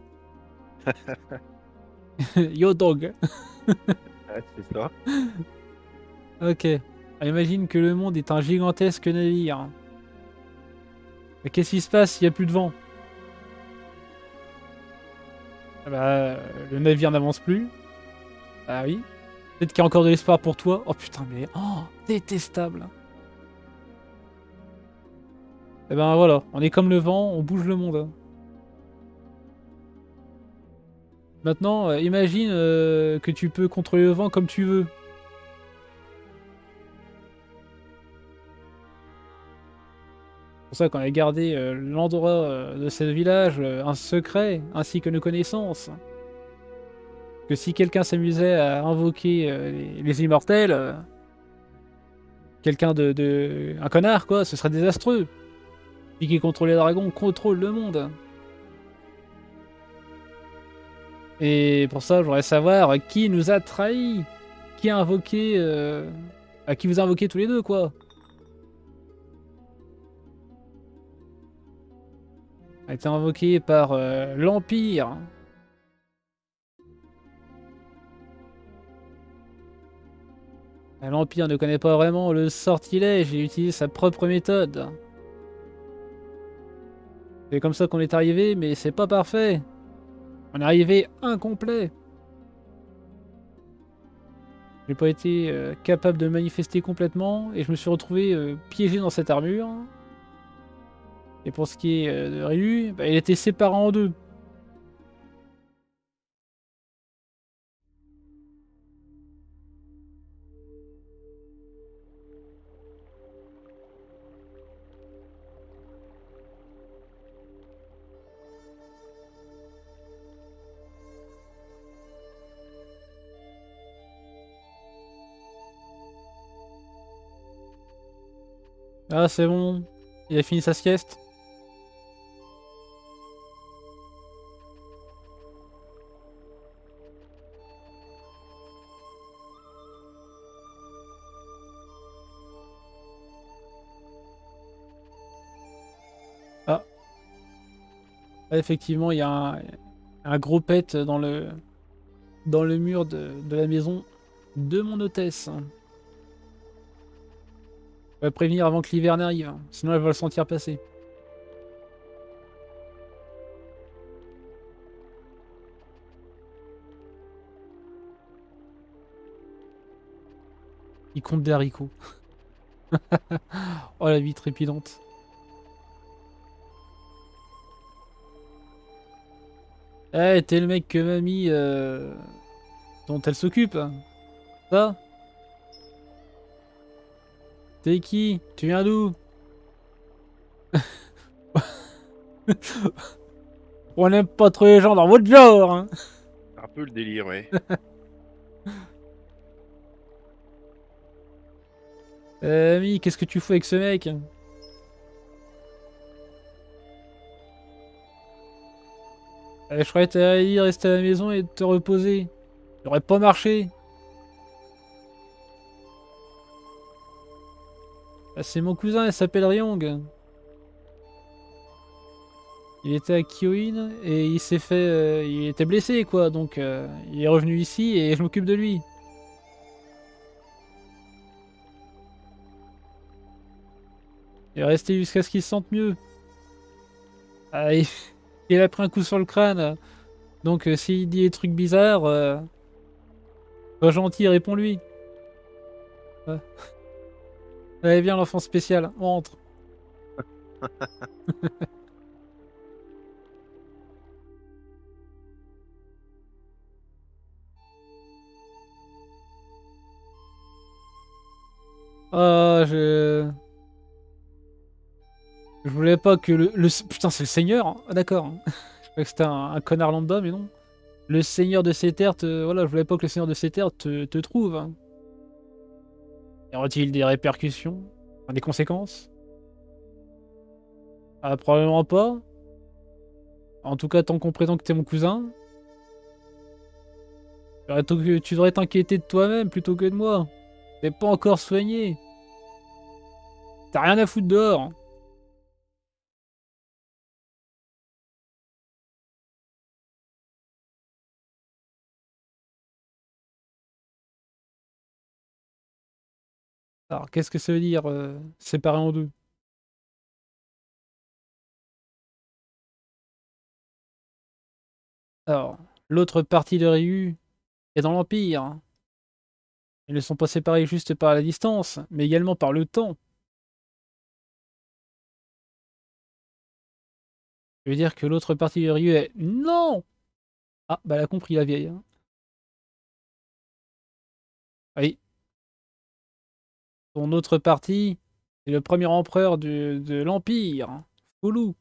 Yo dog. Ouais, c'est ça. Ok. Alors, imagine que le monde est un gigantesque navire. Mais qu'est-ce qui se passe s'il n'y a plus de vent? Ah bah, euh, le navire n'avance plus. Ah oui. Peut-être qu'il y a encore de l'espoir pour toi. Oh putain, mais... Oh, détestable. Et ben voilà, on est comme le vent, on bouge le monde. Maintenant, euh, imagine euh, que tu peux contrôler le vent comme tu veux. C'est pour ça qu'on a gardé euh, l'endroit euh, de ce village euh, un secret, ainsi que nos connaissances. Que si quelqu'un s'amusait à invoquer euh, les, les immortels, euh, quelqu'un de, de... un connard, quoi. Ce serait désastreux. Lui qui contrôle les dragons contrôle le monde. Et pour ça, je voudrais savoir qui nous a trahis. Qui a invoqué... Euh... À qui vous a invoqué tous les deux, quoi. A été invoqué par euh, l'Empire. L'Empire ne connaît pas vraiment le sortilège et utilise sa propre méthode. C'est comme ça qu'on est arrivé, mais c'est pas parfait. On est arrivé incomplet. J'ai pas été euh, capable de manifester complètement et je me suis retrouvé euh, piégé dans cette armure. Et pour ce qui est euh, de Ryu, bah, il était séparé en deux. Ah, c'est bon. Il a fini sa sieste. Ah. Ah, effectivement, il y a un, un gros pet dans le, dans le mur de, de la maison de mon hôtesse. On va prévenir avant que l'hiver n'arrive, hein. Sinon elle va le sentir passer. Il compte des haricots. Oh la vie trépidante. Eh, t'es le mec que mamie euh, dont elle s'occupe. Ça? T'es qui? Tu viens d'où? On n'aime pas trop les gens dans votre genre, hein. Un peu le délire, ouais. Euh, ami, qu'est-ce que tu fous avec ce mec? Euh, je croyais que t'allais rester à la maison et te reposer. Ça aurait pas marché. Ah, c'est mon cousin, il s'appelle Ryong. Il était à Kyoin et il s'est fait... euh, il était blessé, quoi. Donc, euh, il est revenu ici et je m'occupe de lui. Il est resté jusqu'à ce qu'il se sente mieux. Ah, il... il a pris un coup sur le crâne. Donc, euh, s'il dit des trucs bizarres, euh... sois gentil, réponds-lui. Ouais. Allez, viens, l'enfant spécial. On rentre. Ah, je... Je voulais pas que le... le... Putain, c'est le seigneur, hein. Ah, d'accord. Je croyais que c'était un... un connard lambda, mais non. Le seigneur de ces terres te... Voilà, je voulais pas que le seigneur de ces terres te, te trouve, hein. Y aura-t-il des répercussions? Enfin, des conséquences? Ah, probablement pas. En tout cas, tant qu'on prétend que t'es mon cousin, tu devrais t'inquiéter de toi-même plutôt que de moi. T'es pas encore soigné. T'as rien à foutre dehors. Alors, qu'est-ce que ça veut dire, euh, séparer en deux? Alors, l'autre partie de Ryu est dans l'Empire. Ils ne sont pas séparés juste par la distance, mais également par le temps. Je veux dire que l'autre partie de Ryu est... Non! Ah, bah elle a compris la vieille, hein. Oui. Son autre partie, c'est le premier empereur du- de l'Empire, Fulu.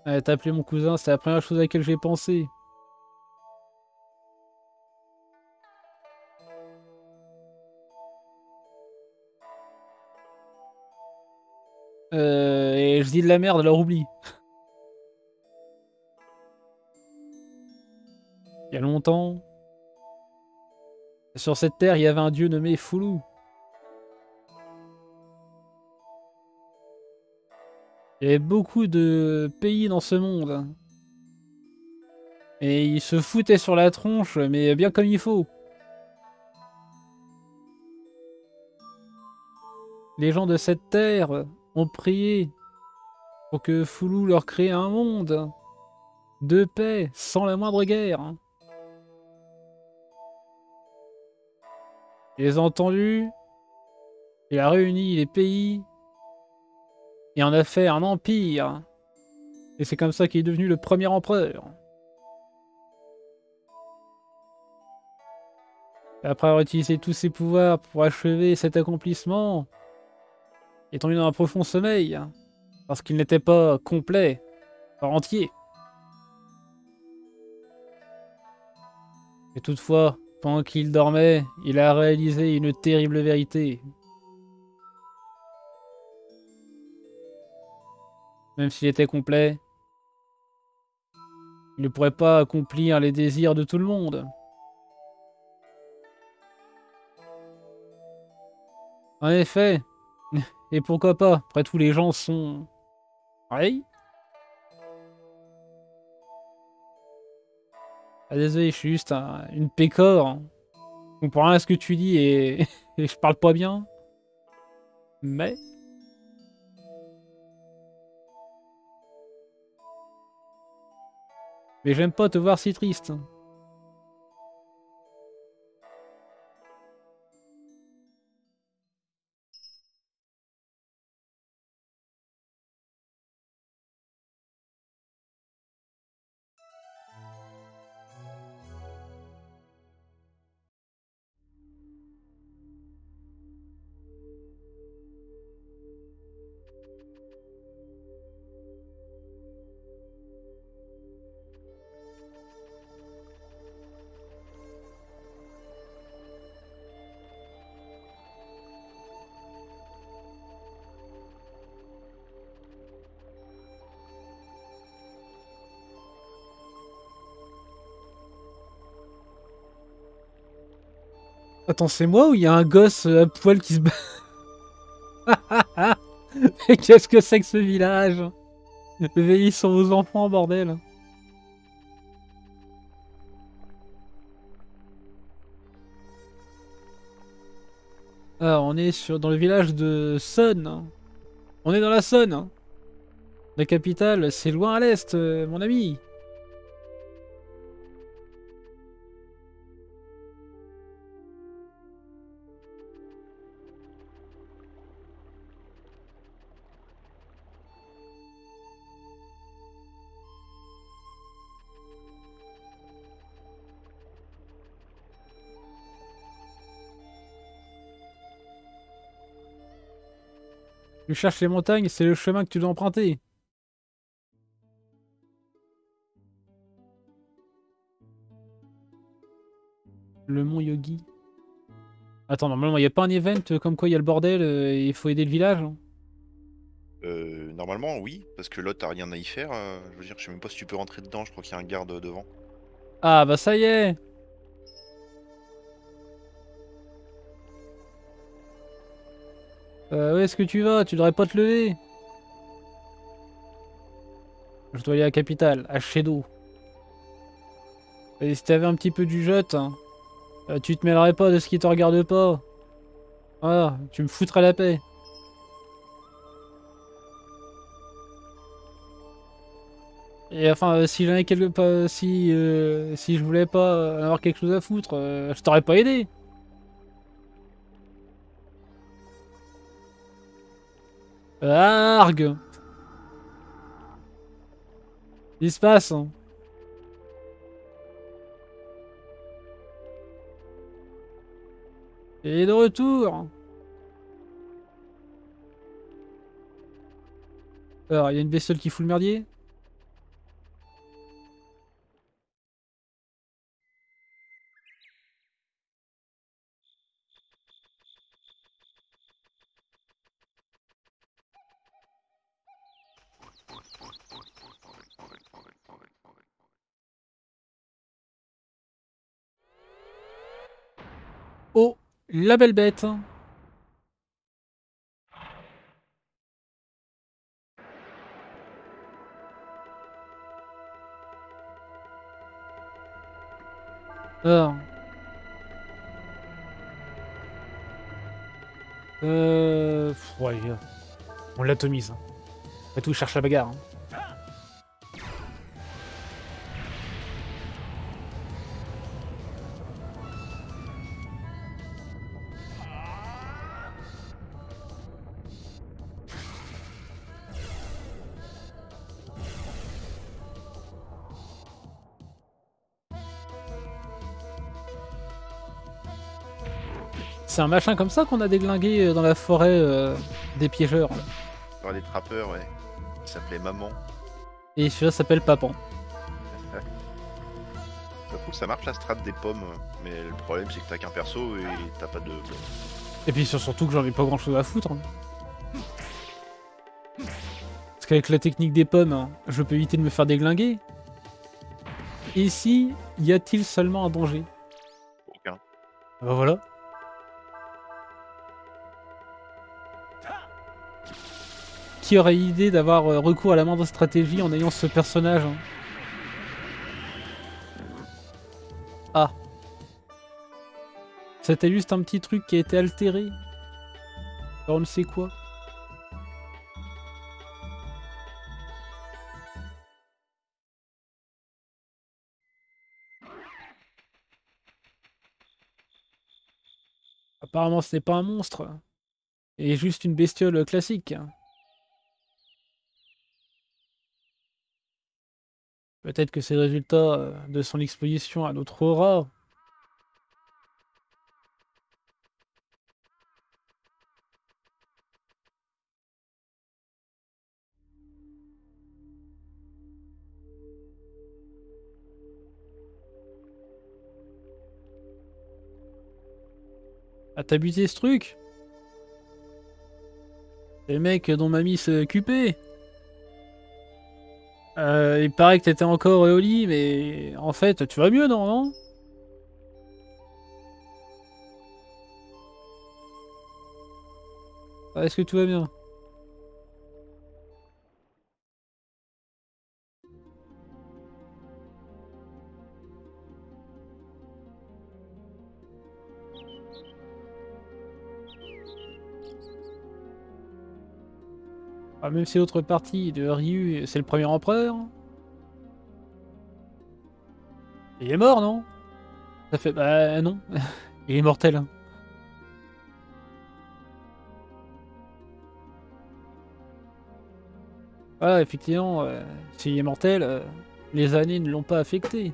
Ouais, t'as appelé mon cousin, c'est la première chose à laquelle j'ai pensé. Euh, et je dis de la merde, alors oublie. Il y a longtemps, sur cette terre, il y avait un dieu nommé Foulou. Il y avait beaucoup de pays dans ce monde. Et ils se foutaient sur la tronche, mais bien comme il faut. Les gens de cette terre ont prié pour que Foulou leur crée un monde de paix, sans la moindre guerre. Il les a entendus, il a réuni les pays, et en a fait un empire. Et c'est comme ça qu'il est devenu le premier empereur. Après avoir utilisé tous ses pouvoirs pour achever cet accomplissement, il est tombé dans un profond sommeil, parce qu'il n'était pas complet, pas entier. Et toutefois, pendant qu'il dormait, il a réalisé une terrible vérité. Même s'il était complet, il ne pourrait pas accomplir les désirs de tout le monde. En effet, et pourquoi pas, après tout les gens sont... pareils. Ah désolé, je suis juste un- une pécore. Je comprends rien à ce que tu dis et... et je parle pas bien. Mais... Mais j'aime pas te voir si triste. Attends, c'est moi ou il y a un gosse à poil qui se bat? Mais qu'est-ce que c'est que ce village? Veillez sur vos enfants, bordel. Ah, on est sur, dans le village de Son. On est dans la Sonne. La capitale, c'est loin à l'est, euh, mon ami. Tu cherches les montagnes, c'est le chemin que tu dois emprunter. Le mont Yogi. Attends, normalement, il n'y a pas un event euh, comme quoi il y a le bordel euh, et il faut aider le village, hein. Euh, normalement, oui, parce que là, t'as rien à y faire. euh, je veux dire, je sais même pas si tu peux rentrer dedans, je crois qu'il y a un garde devant. Ah, bah ça y est. Euh, où est-ce que tu vas? Tu devrais pas te lever. Je dois aller à la capitale, à Shadow. Et si t'avais un petit peu du jeu, hein, euh, tu te mêlerais pas de ce qui te regarde pas. Ah, tu me foutrais la paix. Et enfin, euh, si j'en ai quelque pas, si euh, si je voulais pas euh, avoir quelque chose à foutre, euh, je t'aurais pas aidé. Argue! Il se passe, hein. Et de retour. Alors, il y a une bestiole qui fout le merdier. La belle bête. Alors. Euh... pff, ouais, euh, on l'atomise. Hein. Après tout, cherche la bagarre. Hein. C'est un machin comme ça qu'on a déglingué dans la forêt euh, des piégeurs. Là. Par des trappeurs, ouais. Il s'appelait Maman. Et celui-là s'appelle Papan. Du coup, ça marche la strat des pommes, mais le problème c'est que t'as qu'un perso et t'as pas de. Et puis surtout que j'en ai pas grand chose à foutre. Hein. Parce qu'avec la technique des pommes, hein, je peux éviter de me faire déglinguer. Et ici, y a-t-il seulement un danger? Aucun. Ah bah voilà. Qui aurait l'idée d'avoir recours à la moindre stratégie en ayant ce personnage hein. Ah. C'était juste un petit truc qui a été altéré. Alors on ne sait quoi. Apparemment ce n'est pas un monstre. Et juste une bestiole classique. Peut-être que c'est le résultat de son exposition à notre aura. Ah t'as buté ce truc? C'est le mec dont mamie s'est occupée. Euh, il paraît que t'étais encore au lit, mais en fait, tu vas mieux, non, non? Ah, est-ce que tout va bien? Ah, même si l'autre partie de Ryu, c'est le premier empereur. Il est mort, non? Ça fait... Bah non. Il est mortel. Hein. Ah, effectivement, euh, s'il est mortel, euh, les années ne l'ont pas affecté.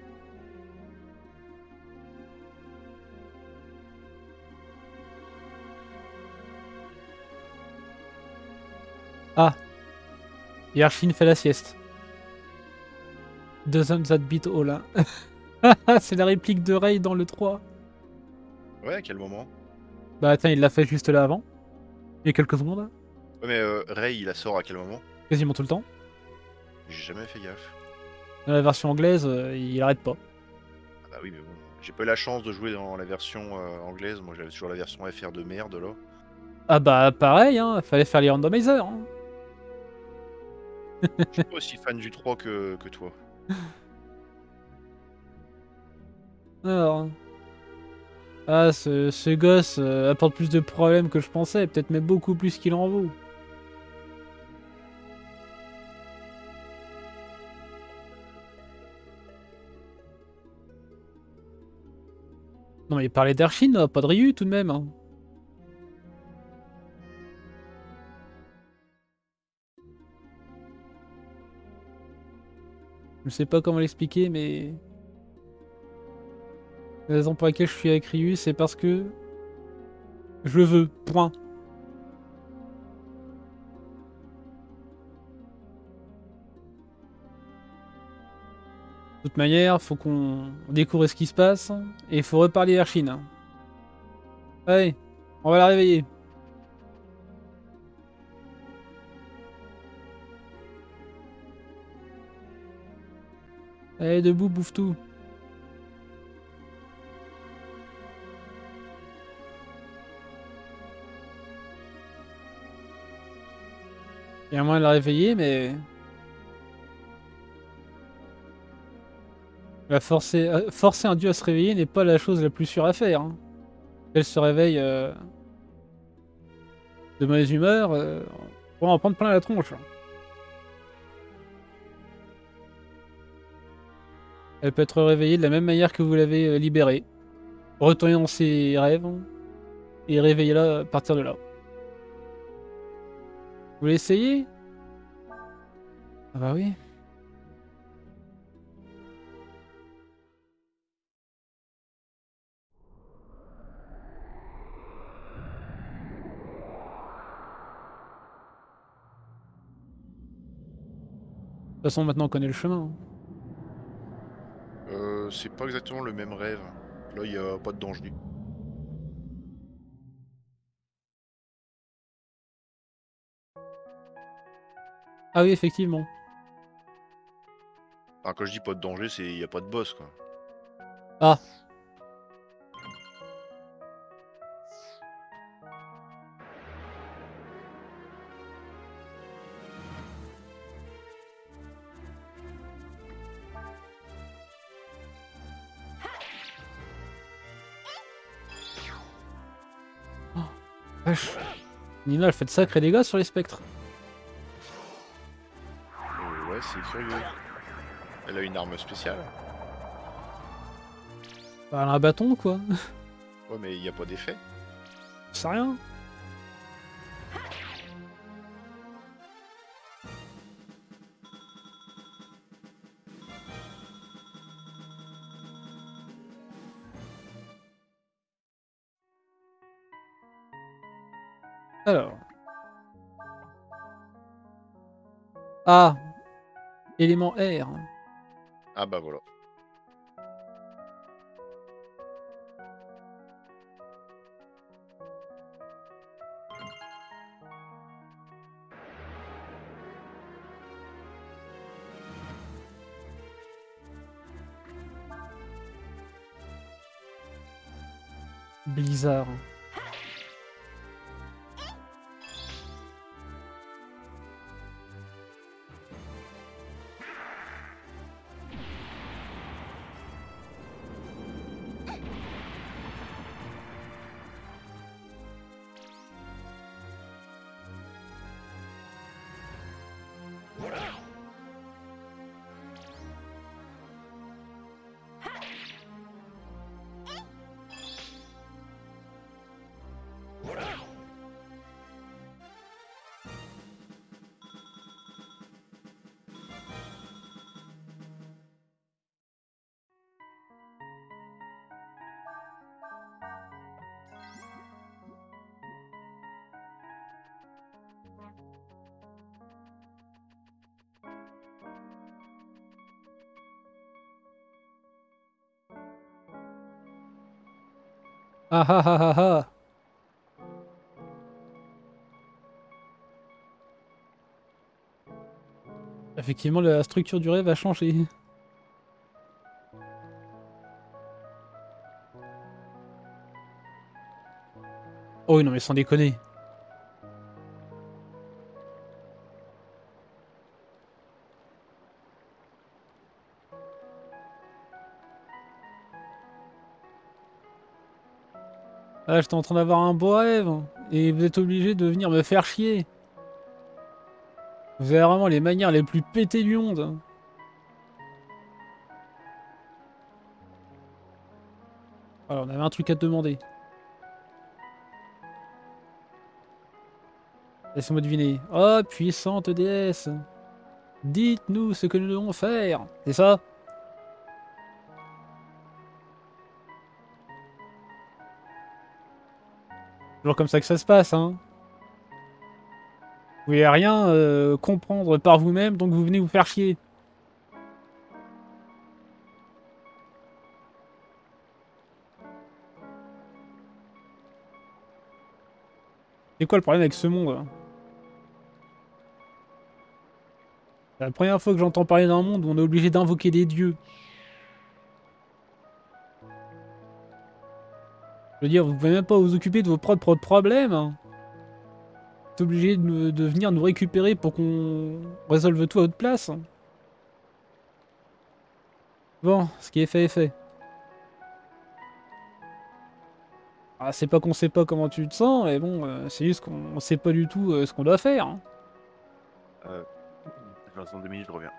Ah, Yarshin fait la sieste. Doesn't that beat all, hein. C'est la réplique de Rei dans le trois. Ouais, à quel moment? Bah attends, il l'a fait juste là avant. Il y a quelques secondes. Ouais, mais euh, Rey, il la sort à quel moment? Quasiment tout le temps. J'ai jamais fait gaffe. Dans la version anglaise, euh, il arrête pas. Ah bah oui, mais bon. J'ai pas eu la chance de jouer dans la version euh, anglaise. Moi, j'avais toujours la version F R de merde, là. Ah bah pareil, hein, fallait faire les randomizers. Hein. Je suis pas aussi fan du trois que, que toi. Alors... Ah, ce, ce gosse euh, apporte plus de problèmes que je pensais, peut-être même beaucoup plus qu'il en vaut. Non mais il parlait d'Arshin, là, pas de Ryu tout de même. Hein. Je sais pas comment l'expliquer, mais... La raison pour laquelle je suis avec Ryu, c'est parce que... Je le veux, point. De toute manière, faut qu'on découvre ce qui se passe, et il faut reparler à Arshin. Allez, on va la réveiller. Allez, debout, bouffe tout. Il y a moyen de la réveiller, mais... La forcer, euh, forcer un dieu à se réveiller n'est pas la chose la plus sûre à faire. Hein. Elle se réveille euh, de mauvaise humeur, euh, on pourra en prendre plein la tronche. Elle peut être réveillée de la même manière que vous l'avez euh, libérée. Retournez dans ses rêves et réveillez-la à partir de là. Vous voulez essayer? Ah bah oui. De toute façon, maintenant on connaît le chemin. Hein. Euh, c'est pas exactement le même rêve. Là, il y a pas de danger. Ah oui, effectivement. Enfin, quand je dis pas de danger, c'est il y a pas de boss, quoi. Ah. Oh, vache. Nina, elle fait de sacrés dégâts sur les spectres. Euh, ouais, c'est curieux. Elle a une arme spéciale. Bah, elle a un bâton, quoi. Ouais, mais il y a pas d'effet. C'est rien. Alors. Ah. Élément R. Ah bah voilà. Blizzard. Ah ah ah ah ah. Effectivement, la structure du rêve a changé. Oh oui, non mais sans déconner. Ah, j'étais en train d'avoir un beau rêve. Et vous êtes obligé de venir me faire chier. Vous avez vraiment les manières les plus pétées du monde. Alors, on avait un truc à te demander. Laissez-moi deviner. Oh, puissante déesse. Dites-nous ce que nous devons faire. C'est ça? Toujours comme ça que ça se passe, hein. Vous voulez rien euh, comprendre par vous-même, donc vous venez vous faire chier. C'est quoi le problème avec ce monde là? C'est la première fois que j'entends parler d'un monde où on est obligé d'invoquer des dieux. Je veux dire, vous pouvez même pas vous occuper de vos propres problèmes. Hein. T'es obligé de, nous- de venir nous récupérer pour qu'on résolve tout à votre place. Bon, ce qui est fait est fait. Ah, c'est pas qu'on sait pas comment tu te sens, mais bon, euh, c'est juste qu'on sait pas du tout euh, ce qu'on doit faire. Hein. Euh, dans deux minutes, je reviens.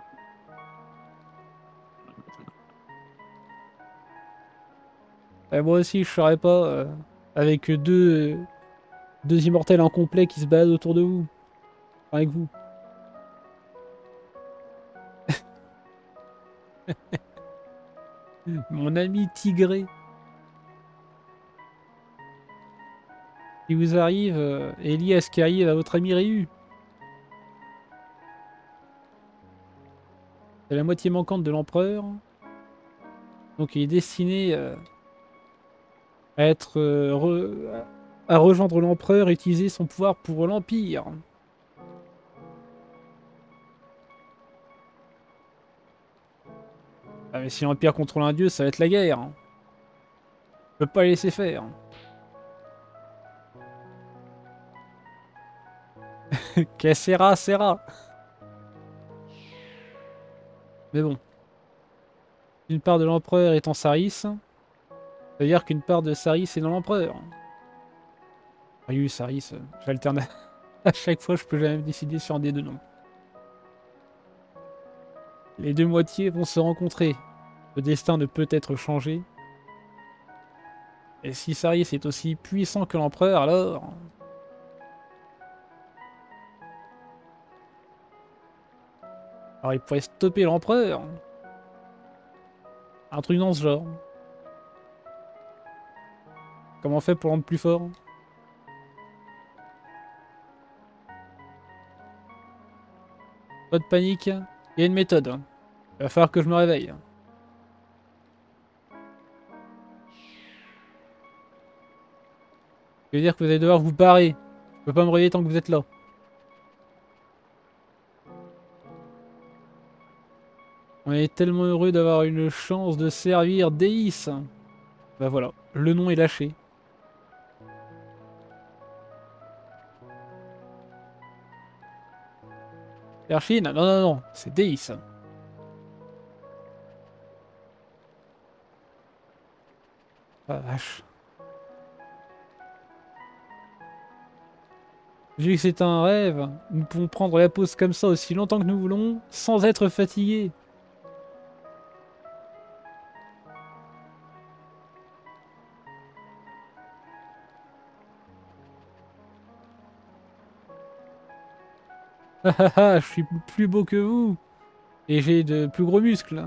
Et moi aussi, je serais pas euh, avec deux, deux immortels incomplets qui se baladent autour de vous. Enfin, avec vous. Mon ami Tigré. Qui vous arrive, euh, Elias qui arrive à votre ami Ryu. C'est la moitié manquante de l'empereur. Donc il est destiné euh, à être euh, re- à rejoindre l'empereur et utiliser son pouvoir pour l'Empire. Ah, mais si l'Empire contrôle un dieu, ça va être la guerre. Hein. Je peux pas les laisser faire. Que sera, sera. Mais bon. Une part de l'empereur est en Saris. Ça veut dire qu'une part de Saris est dans l'empereur. Ryu, Saris, euh, j'alterne à chaque fois, je peux jamais me décider sur un des deux noms. Les deux moitiés vont se rencontrer. Le destin ne peut être changé. Et si Saris est aussi puissant que l'empereur, alors... Alors il pourrait stopper l'empereur. Un truc dans ce genre. Comment on fait pour le rendre plus fort? Pas de panique. Il y a une méthode. Il va falloir que je me réveille. Ça veut dire que vous allez devoir vous barrer. Je peux pas me réveiller tant que vous êtes là. On est tellement heureux d'avoir une chance de servir Deis. Bah voilà, le nom est lâché. Erchine? Non, non, non, c'est Deis. Ah, vache. Vu que c'est un rêve, nous pouvons prendre la pause comme ça aussi longtemps que nous voulons, sans être fatigués. Ah ah ah, je suis plus beau que vous. Et j'ai de plus gros muscles.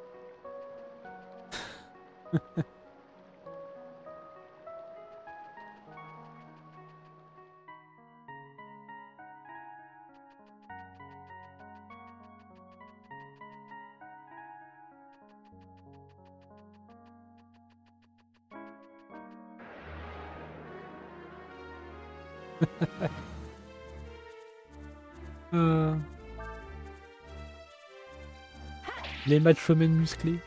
Euh, Les macho-men musclés.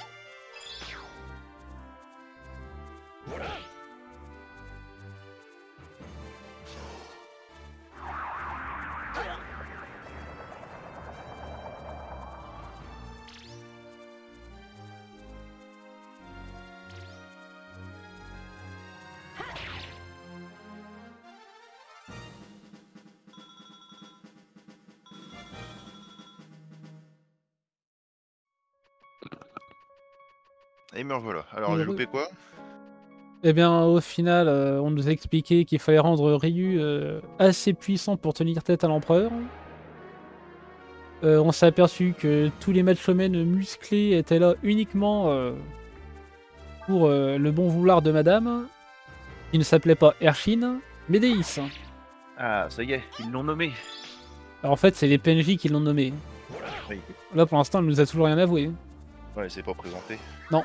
Et me revoilà. Alors, j'ai Heureux. loupé quoi? Eh bien, au final, euh, on nous a expliqué qu'il fallait rendre Ryu euh, assez puissant pour tenir tête à l'empereur. Euh, on s'est aperçu que tous les macho-men musclés étaient là uniquement euh, pour euh, le bon vouloir de madame, qui ne s'appelait pas Ershine, mais Deis. Ah, ça y est, ils l'ont nommé. Alors en fait, c'est les P N J qui l'ont nommé. Oui. Là, pour l'instant, elle nous a toujours rien avoué. Ouais, c'est pas présenté. Non.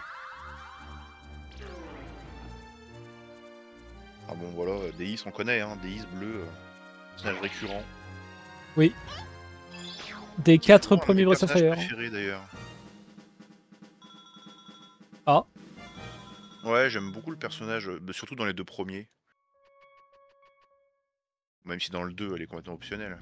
Ah bon, voilà, euh, Deis, on connaît, hein. Deis bleu, euh, personnage récurrent. Oui. Des quatre Souvent, l'un de premiers mes Breath of personnages Fire. préférés d'ailleurs. Ah. Ouais, j'aime beaucoup le personnage, euh, bah, surtout dans les deux premiers. Même si dans le deux, elle est complètement optionnelle.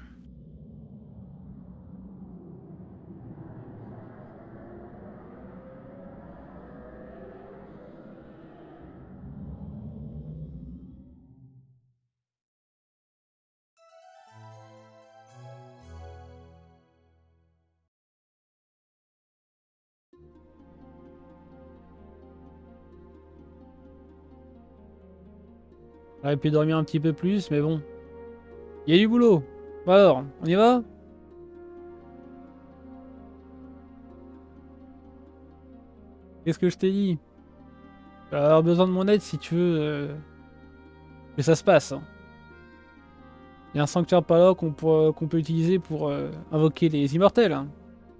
J'aurais pu dormir un petit peu plus, mais bon. Il y a du boulot. Bon alors, on y va? Qu'est-ce que je t'ai dit? Tu vas avoir besoin de mon aide si tu veux euh, que ça se passe. Hein. Il y a un sanctuaire pas là qu'on peut, qu'on peut utiliser pour euh, invoquer les immortels. Hein.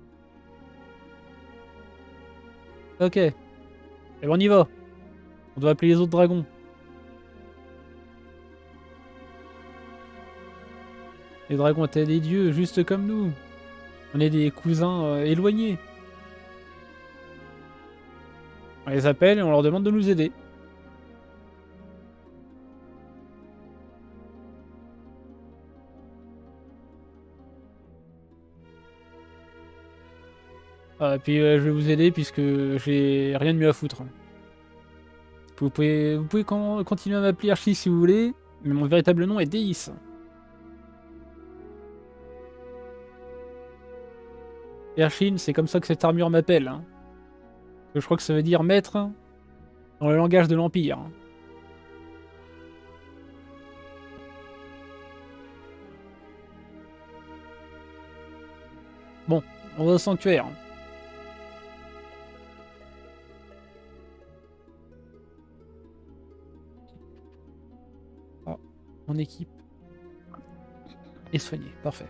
Ok. Et ben on y va. On doit appeler les autres dragons. Les dragons étaient des dieux, juste comme nous. On est des cousins euh, éloignés. On les appelle et on leur demande de nous aider. Ah, et puis euh, je vais vous aider puisque j'ai rien de mieux à foutre. Vous pouvez, vous pouvez con- continuer à m'appeler Archie si vous voulez, mais mon véritable nom est Deis. Et Archine, c'est comme ça que cette armure m'appelle. Hein. Je crois que ça veut dire maître dans le langage de l'Empire. Bon, on va au sanctuaire. Ah, mon équipe est soignée, parfait.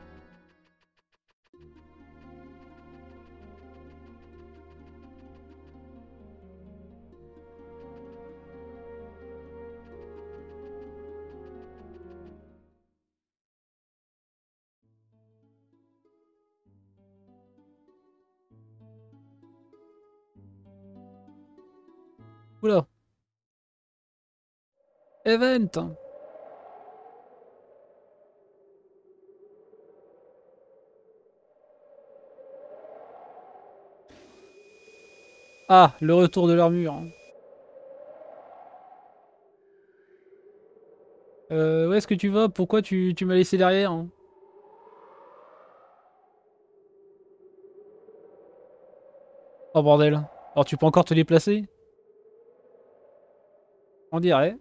Oula. Event. Ah, le retour de l'armure. Euh, où est-ce que tu vas? Pourquoi tu, tu m'as laissé derrière? Hein. Oh bordel. Alors tu peux encore te déplacer? On dirait.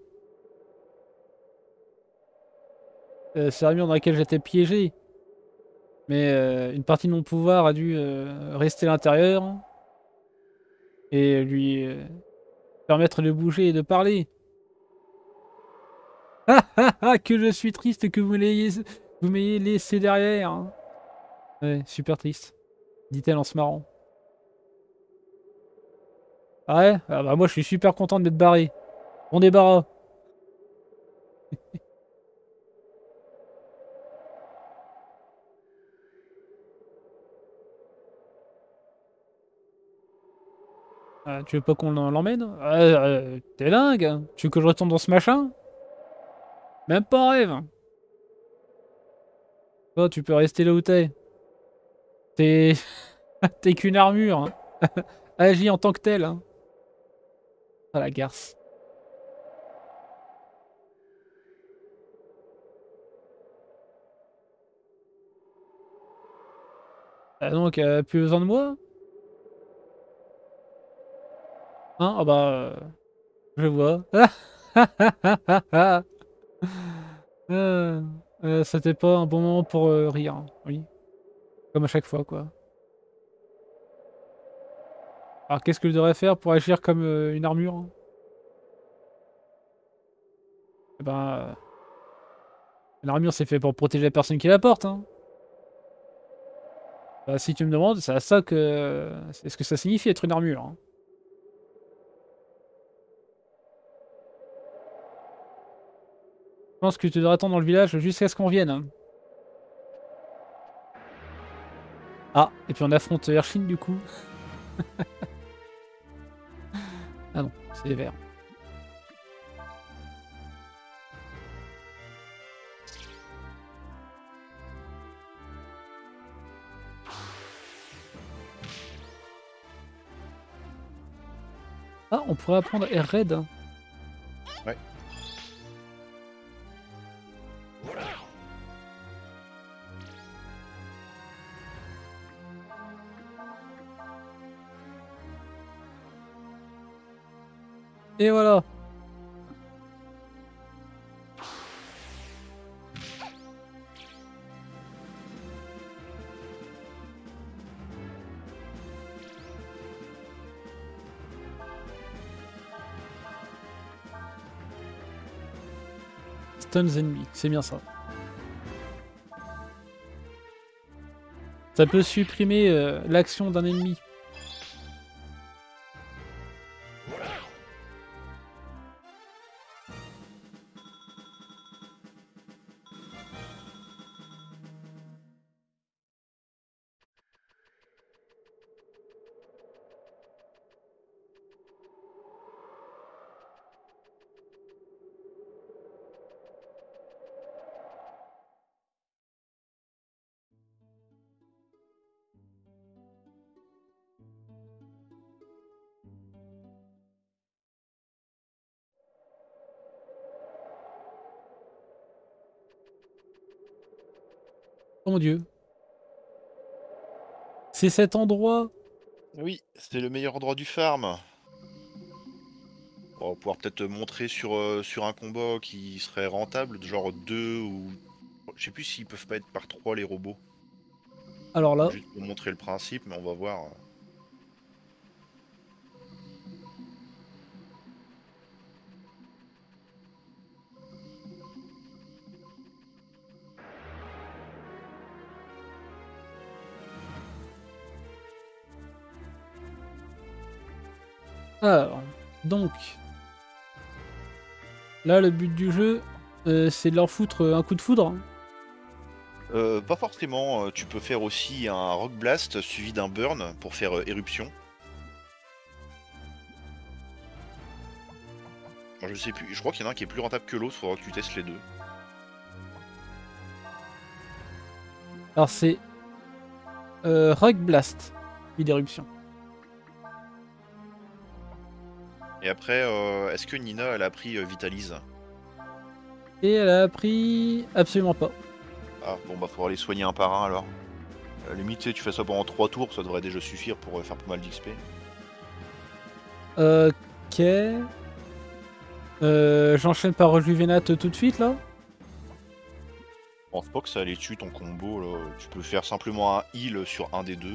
Euh, c'est l'armure dans laquelle j'étais piégé. Mais euh, une partie de mon pouvoir a dû euh, rester à l'intérieur et lui euh, permettre de bouger et de parler. Ah ah ah, que je suis triste que vous l'ayez vous m'ayez laissé derrière. Hein. Ouais, super triste, dit-elle en se marrant. Ah ouais? Ah bah moi je suis super contente d'être barré. Bon débarras. Ah, tu veux pas qu'on l'emmène? Ah, euh, T'es dingue? Hein. Tu veux que je retourne dans ce machin? Même pas en rêve. Toi, tu peux rester là où t'es. T'es t'es qu'une armure. Hein. Agis en tant que telle. Hein. Ah la garce. Ah donc, euh, plus besoin de moi? Hein? Ah bah, euh, je vois. Euh, euh, C'était pas un bon moment pour euh, rire. Hein. Oui, comme à chaque fois, quoi. Alors, qu'est-ce que je devrais faire pour agir comme euh, une armure? Hein. Eh ben, euh, une armure, c'est fait pour protéger la personne qui la porte. Hein. Bah, si tu me demandes, c'est à ça que... C'est ce que ça signifie être une armure. Hein. Je pense que tu devrais attendre dans le village jusqu'à ce qu'on vienne. Hein. Ah, et puis on affronte Ershine, du coup. Ah non, c'est les verts. pourrait apprendre Air Raid. Ouais. Et voilà. Stuns ennemis, c'est bien ça. Ça peut supprimer euh, l'action d'un ennemi. Oh mon dieu. C'est cet endroit. Oui, c'est le meilleur endroit du farm. On va pouvoir peut-être montrer sur, euh, sur un combat qui serait rentable, genre deux ou... Je sais plus s'ils peuvent pas être par trois les robots. Alors là. Juste pour montrer le principe, mais on va voir. Alors, donc. Là, le but du jeu, euh, c'est de leur foutre un coup de foudre. Euh, pas forcément, euh, tu peux faire aussi un Rock Blast suivi d'un Burn pour faire euh, éruption. Moi, je sais plus, je crois qu'il y en a un qui est plus rentable que l'autre, faudra que tu testes les deux. Alors c'est euh, Rock Blast, une éruption. Et après, euh, est-ce que Nina, elle a pris euh, Vitalise? Et elle a pris absolument pas. Ah, bon bah faudra les soigner un par un alors. À la limite, tu sais, tu fais ça pendant trois tours, ça devrait déjà suffire pour euh, faire pas mal d'X P. Ok. Euh, J'enchaîne par Rejuvenate tout de suite là. Je pense pas que ça allait tuer ton combo là. Tu peux faire simplement un heal sur un des deux.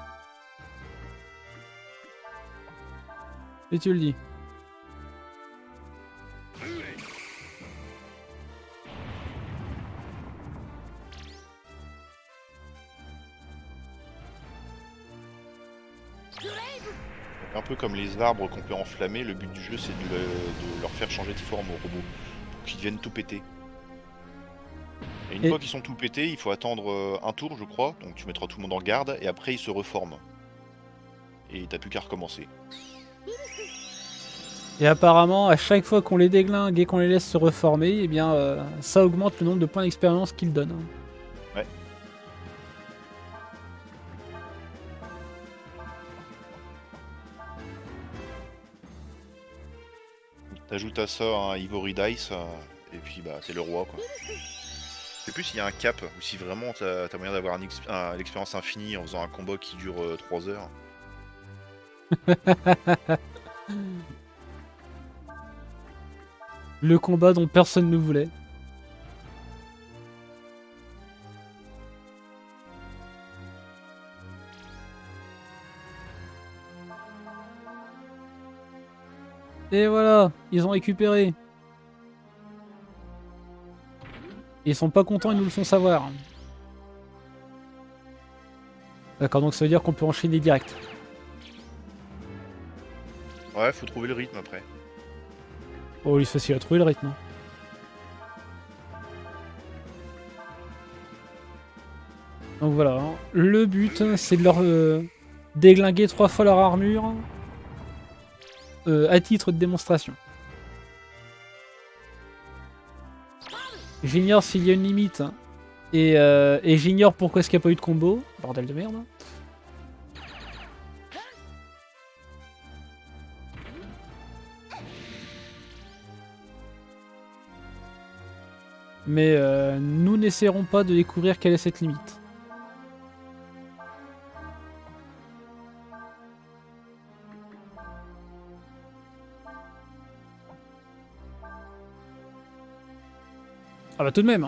Et tu le dis. Un peu comme les arbres qu'on peut enflammer, le but du jeu c'est de, de leur faire changer de forme aux robots, pour qu'ils deviennent tout pétés. Et une Et... fois qu'ils sont tout pétés, il faut attendre un tour je crois, donc tu mettras tout le monde en garde, et après ils se reforment. Et t'as plus qu'à recommencer. Et apparemment, à chaque fois qu'on les déglingue et qu'on les laisse se reformer, eh bien, euh, ça augmente le nombre de points d'expérience qu'ils donnent. Ouais. T'ajoutes à ça un Ivory Dice, euh, et puis bah t'es le roi quoi. Je sais plus s'il y a un cap, ou si vraiment t'as as moyen d'avoir un l'expérience infinie en faisant un combat qui dure euh, trois heures. Le combat dont personne ne voulait. Et voilà, ils ont récupéré. Ils sont pas contents, ils nous le font savoir. D'accord, donc ça veut dire qu'on peut enchaîner direct. Ouais, faut trouver le rythme après. Oh, il est facile à trouver le rythme. Donc voilà, hein. Le but c'est de leur euh, déglinguer trois fois leur armure euh, à titre de démonstration. J'ignore s'il y a une limite hein, et, euh, et j'ignore pourquoi est-ce qu'il n'y a pas eu de combo. Bordel de merde. Mais euh, nous n'essaierons pas de découvrir quelle est cette limite. Ah bah tout de même. Hein.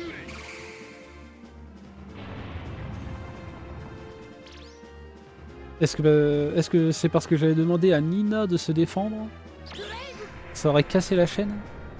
Est-ce que bah, est-ce que c'est parce que j'avais demandé à Nina de se défendre? Ça aurait cassé la chaîne?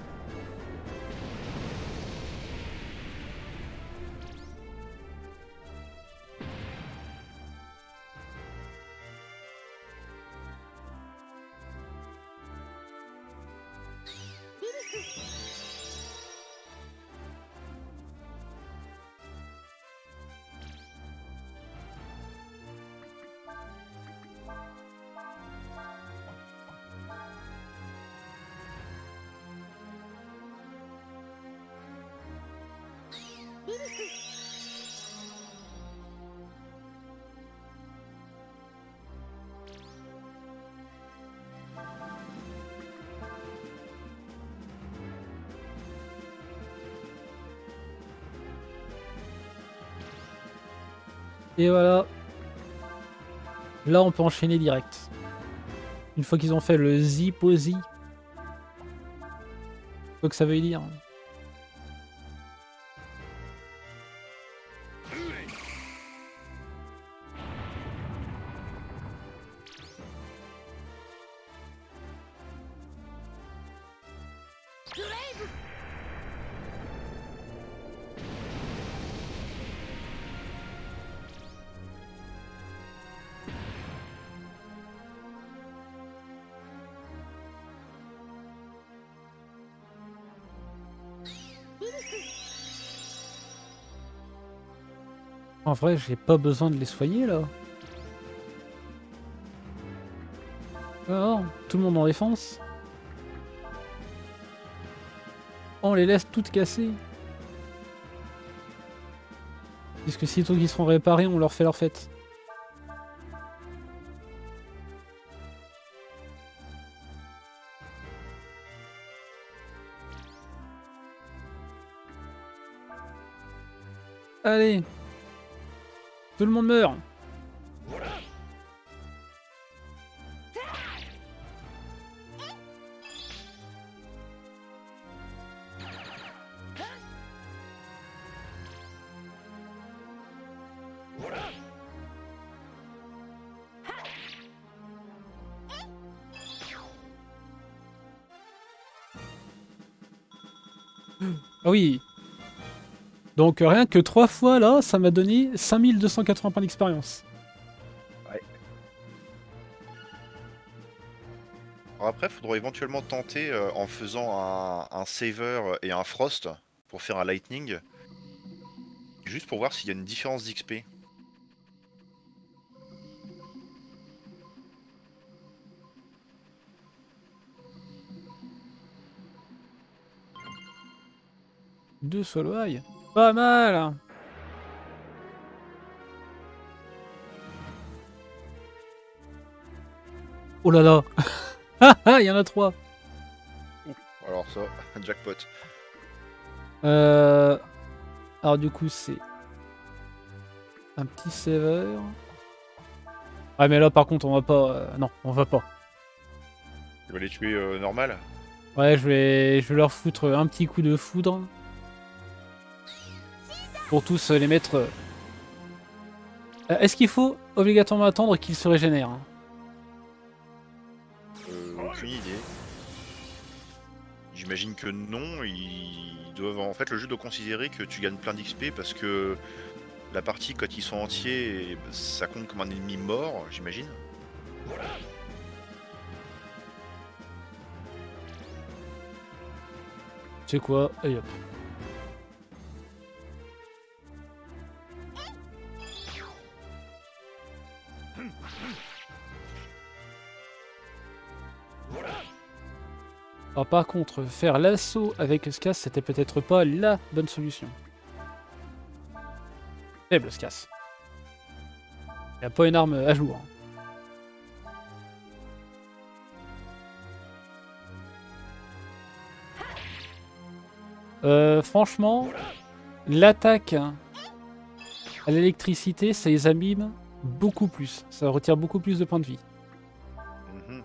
Et voilà. Là, on peut enchaîner direct. Une fois qu'ils ont fait le Z-Posy. Quoi que ça veuille dire. En vrai, j'ai pas besoin de les soigner là. Alors, tout le monde en défense. On les laisse toutes casser. Puisque sitôt qu'ils seront réparés, on leur fait leur fête. Allez. Tout le monde meurt. Ah oui. Donc rien que trois fois là, ça m'a donné cinq mille deux cent quatre-vingts points d'expérience. Ouais. Alors après, il faudra éventuellement tenter euh, en faisant un, un Saver et un Frost pour faire un Lightning. Juste pour voir s'il y a une différence d'X P. Deux solo high. Pas mal. Oh là là. Ah, il y en a trois. Alors ça, jackpot. Euh... Alors du coup c'est un petit saver. Ah mais là par contre on va pas... euh, Non, on va pas. Tu vas les tuer euh, normal? Ouais, je vais... je vais leur foutre un petit coup de foudre. Pour tous les mettre... Euh, Est-ce qu'il faut obligatoirement attendre qu'ils se régénèrent? euh, Aucune idée. J'imagine que non, ils doivent... En fait, le jeu doit considérer que tu gagnes plein d'X P parce que la partie, quand ils sont entiers, ça compte comme un ennemi mort, j'imagine. Tu sais quoi? Allez hop. Alors par contre, faire l'assaut avec Scass, c'était peut-être pas la bonne solution. Faible Scass. Il n'y a pas une arme à jour. Euh, franchement, l'attaque à l'électricité, ça les abîme beaucoup plus. Ça retire beaucoup plus de points de vie. Mhm.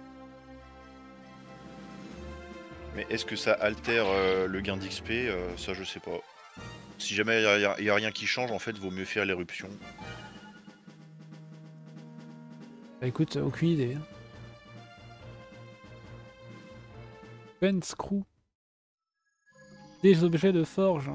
Mais est-ce que ça altère euh, le gain d'X P? euh, Ça, je sais pas. Si jamais il n'y a, y a rien qui change, en fait, vaut mieux faire l'éruption. Bah écoute, aucune idée. Pen screw. Des objets de forge.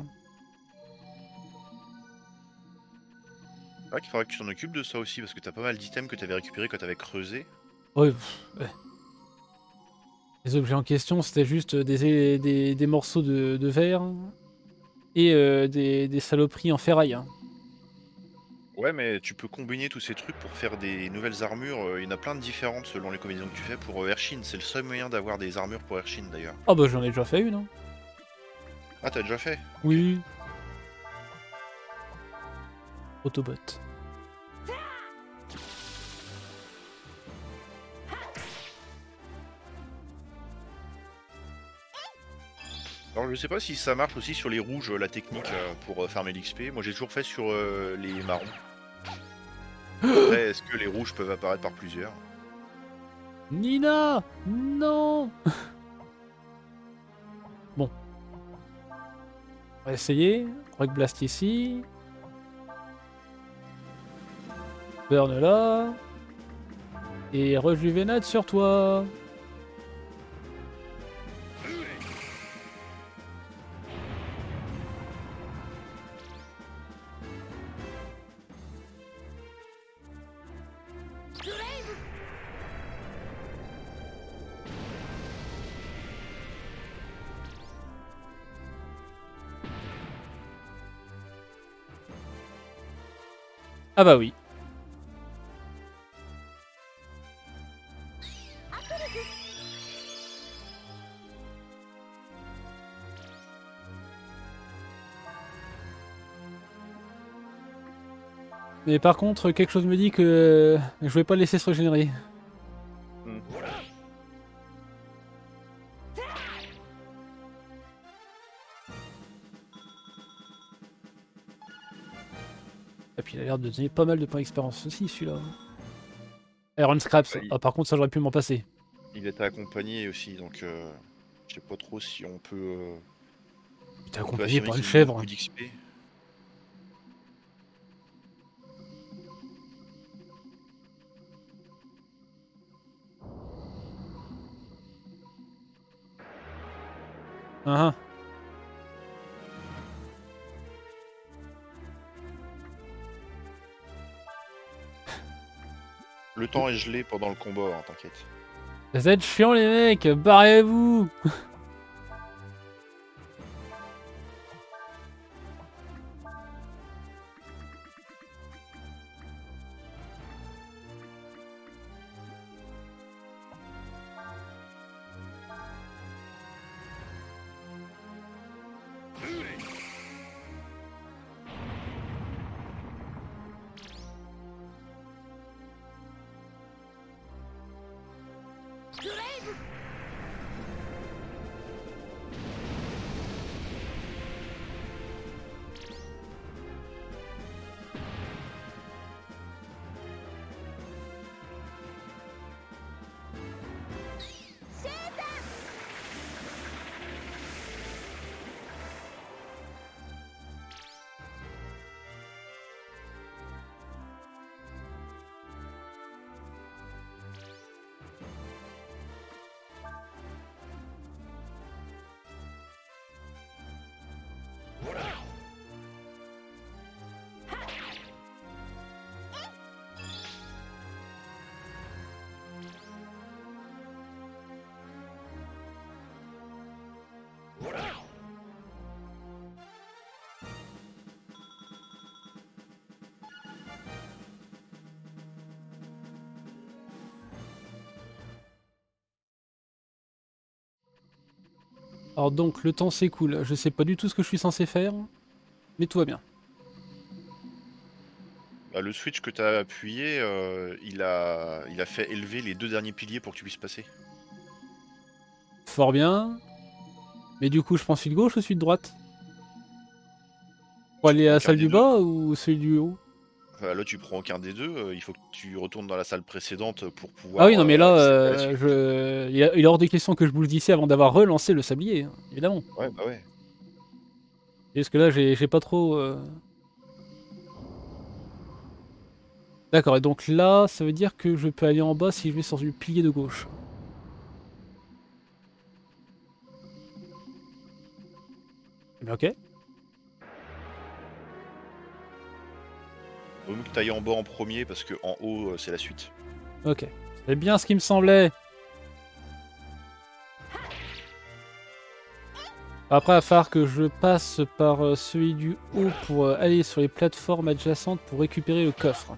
C'est vrai qu'il faudrait que tu t'en occupes de ça aussi, parce que t'as pas mal d'items que t'avais récupérés quand t'avais creusé. Ouais, pff, ouais. Les objets en question, c'était juste des, des, des morceaux de, de verre et euh, des, des saloperies en ferraille. Hein. Ouais, mais tu peux combiner tous ces trucs pour faire des nouvelles armures. euh, Il y en a plein de différentes selon les combinaisons que tu fais pour euh, Ershin. C'est le seul moyen d'avoir des armures pour Ershin d'ailleurs. Oh bah j'en ai déjà fait une. Hein. Ah, t'as déjà fait? Ok. Oui. Autobot. Alors je sais pas si ça marche aussi sur les rouges, euh, la technique euh, pour euh, farmer l'X P. Moi j'ai toujours fait sur euh, les marrons. Après, est-ce que les rouges peuvent apparaître par plusieurs? Nina! Non! Bon. On va essayer. Rock Blast ici. Burn là. Et Rejuvenate sur toi. Ah bah oui. Mais par contre, quelque chose me dit que je vais pas le laisser se régénérer. Hmm. Et puis il a l'air de donner pas mal de points d'expérience aussi celui-là. Iron Scraps. Bah, il, Ah par contre ça j'aurais pu m'en passer. il était accompagné aussi, donc euh, je sais pas trop si on peut, euh, Il était on peut accompagné affirmer par une qu'il met chèvre. beaucoup d'X P. Ah, ah. Le temps est gelé pendant le combat, hein, t'inquiète. Vous êtes chiants les mecs, barrez-vous! Alors donc le temps s'écoule, je sais pas du tout ce que je suis censé faire, mais tout va bien. Bah, le switch que t'as appuyé, euh, il, a, il a fait élever les deux derniers piliers pour que tu puisses passer. Fort bien. Mais du coup, je prends celui de gauche ou celui de droite? Pour aller à la salle du bas ou celui du haut? Enfin, là, tu prends aucun des deux, euh, il faut que tu retournes dans la salle précédente pour Ah pouvoir oui, non, mais euh, là, accéder à la euh, suite. je... il, est, il est hors de question que je bouge d'ici avant d'avoir relancé le sablier, hein, évidemment. Ouais, bah ouais. Parce que là, j'ai pas trop... Euh... D'accord, et donc là, ça veut dire que je peux aller en bas si je vais sur du pilier de gauche. Mais ok. Vaut mieux que t'ailles en bas en premier parce que en haut, euh, c'est la suite. Ok. C'est bien ce qui me semblait. Après, il va falloir que je passe par euh, celui du haut pour euh, aller sur les plateformes adjacentes pour récupérer le coffre.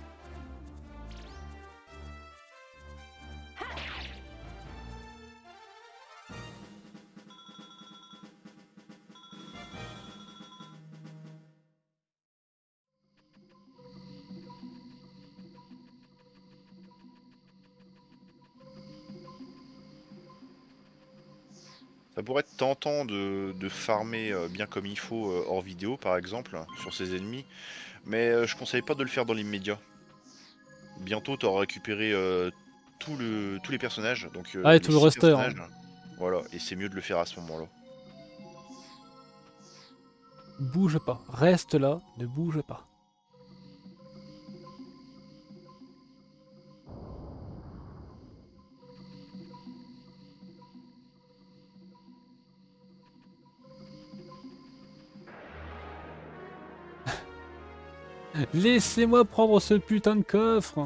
Ça pourrait être tentant de, de farmer euh, bien comme il faut euh, hors vidéo par exemple sur ses ennemis, mais euh, je conseille pas de le faire dans l'immédiat. Bientôt tu auras récupéré euh, tout le, tous les personnages, donc Ah, euh, et les tout le six roster. Hein. personnages. Voilà, et c'est mieux de le faire à ce moment-là. Bouge pas. Reste là, ne bouge pas. Laissez-moi prendre ce putain de coffre.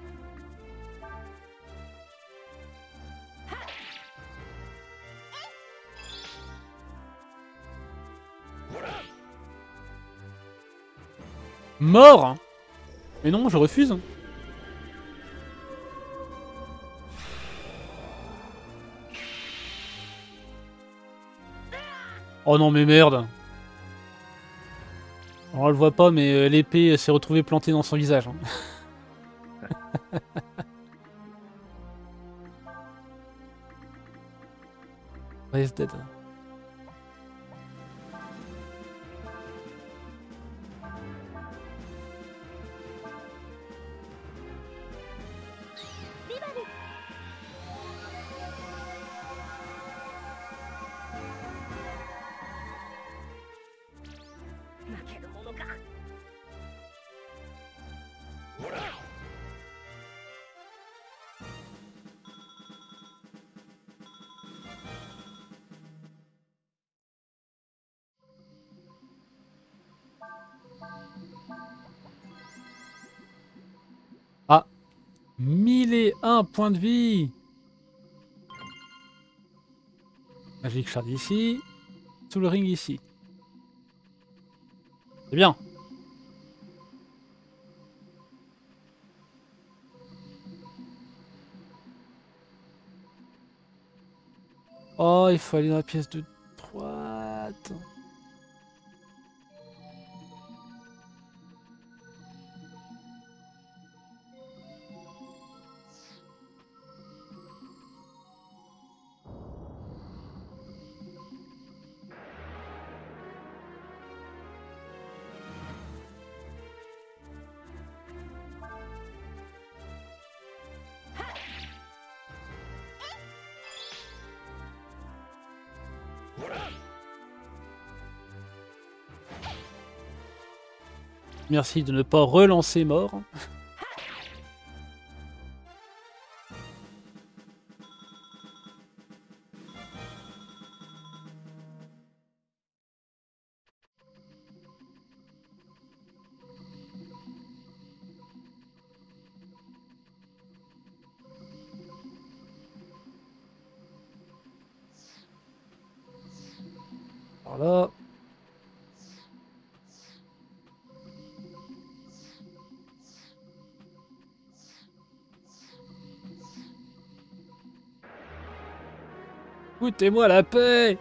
Mort hein. Mais non, je refuse. Hein. Oh non, mais merde. On le voit pas, mais euh, l'épée s'est retrouvée plantée dans son visage. Hein. Reste dead. Ah, mille et un points de vie. Magic Shard ici. Sous le ring ici. C'est bien. Oh, il faut aller dans la pièce de droite. Merci de ne pas relancer mort. Alors là... Foutez-moi la paix.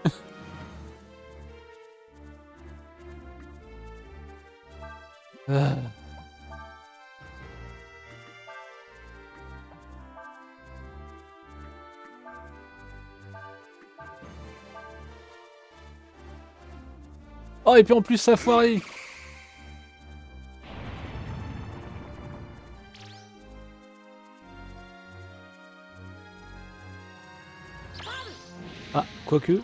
Ah. Oh, et puis en plus, ça a foiré. Ah, quoique.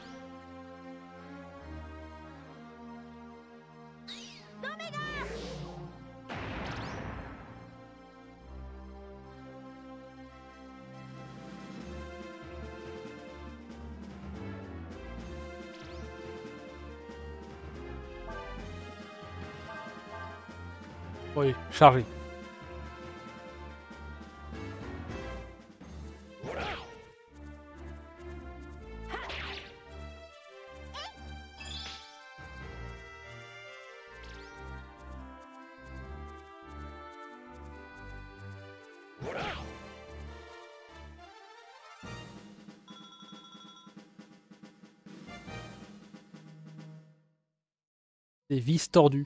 Oui, chargé. Des vis tordues.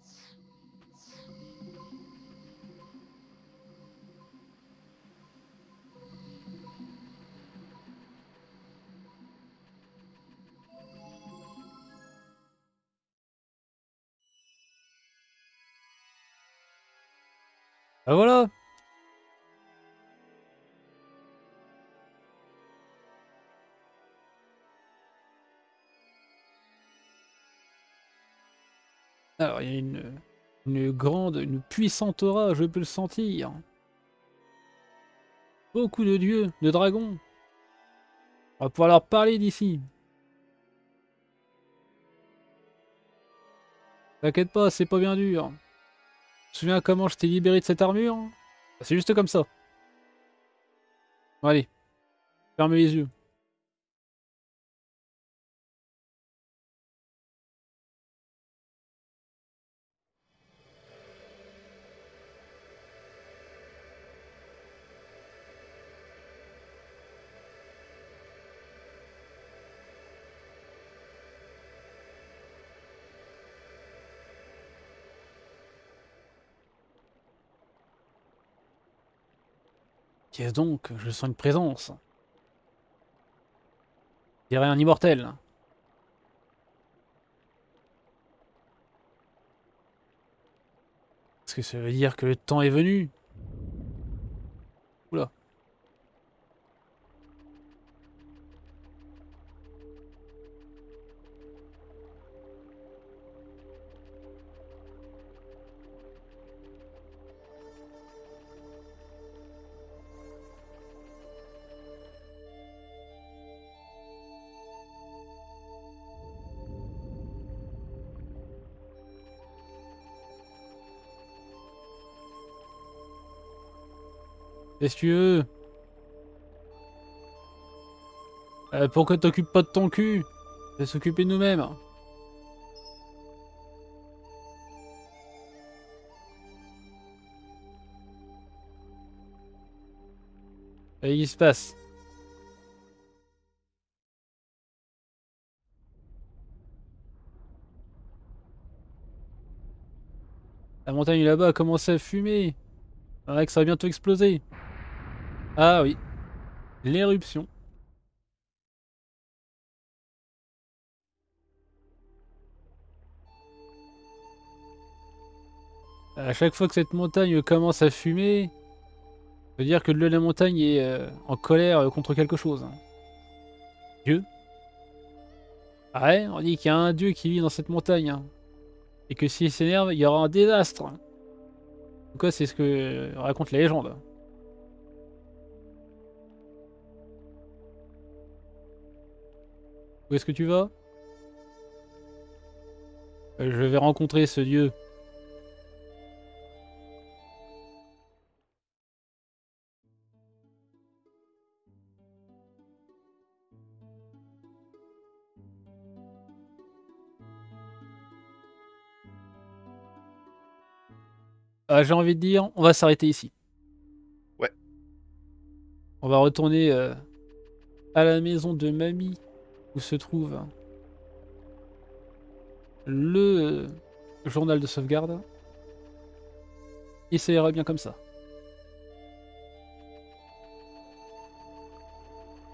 Ah voilà. Alors, il y a une, une grande, une puissante aura, je peux le sentir. Beaucoup de dieux, de dragons. On va pouvoir leur parler d'ici. T'inquiète pas, c'est pas bien dur. Tu te souviens comment je t'ai libéré de cette armure? C'est juste comme ça. Bon, allez, ferme les yeux. Qu'est-ce donc? Je sens une présence. Je dirais un immortel. Est-ce que ça veut dire que le temps est venu? Oula. Qu'est-ce que tu veux? Euh, pourquoi t'occupes pas de ton cul? On va s'occuper de nous-mêmes. Qu'est-ce qui se passe? La montagne là-bas a commencé à fumer. C'est vrai que ça va bientôt exploser. Ah oui, l'éruption. À chaque fois que cette montagne commence à fumer, ça veut dire que le- la montagne est euh, en colère euh, contre quelque chose. Dieu? Ah ouais, on dit qu'il y a un dieu qui vit dans cette montagne. Hein. Et que s'il s'énerve, il y aura un désastre. Quoi, c'est ce que euh, raconte la légende. Où est-ce que tu vas? Euh, Je vais rencontrer ce dieu. Ah, j'ai envie de dire, on va s'arrêter ici. Ouais. On va retourner euh, à la maison de mamie où se trouve le euh, journal de sauvegarde. Et ça ira bien comme ça.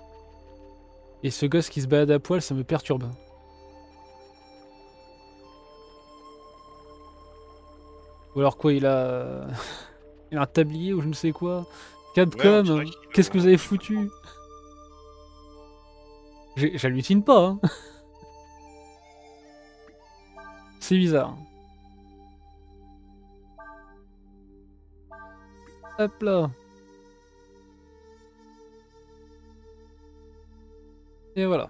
Et ce gosse qui se balade à poil, ça me perturbe. Ou alors quoi, il a... euh, il a un tablier ou je ne sais quoi. Ouais, on Capcom, dirait qu'il veut qu'est-ce que vous vraiment avez faire ça. foutu? J'ai- J'hallucine pas, hein. C'est bizarre. Hop là. Et voilà.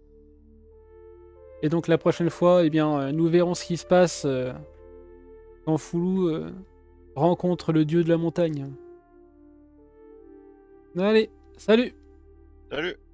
Et donc la prochaine fois, eh bien, euh, nous verrons ce qui se passe euh, quand Foulou euh, rencontre le dieu de la montagne. Allez, salut! Salut!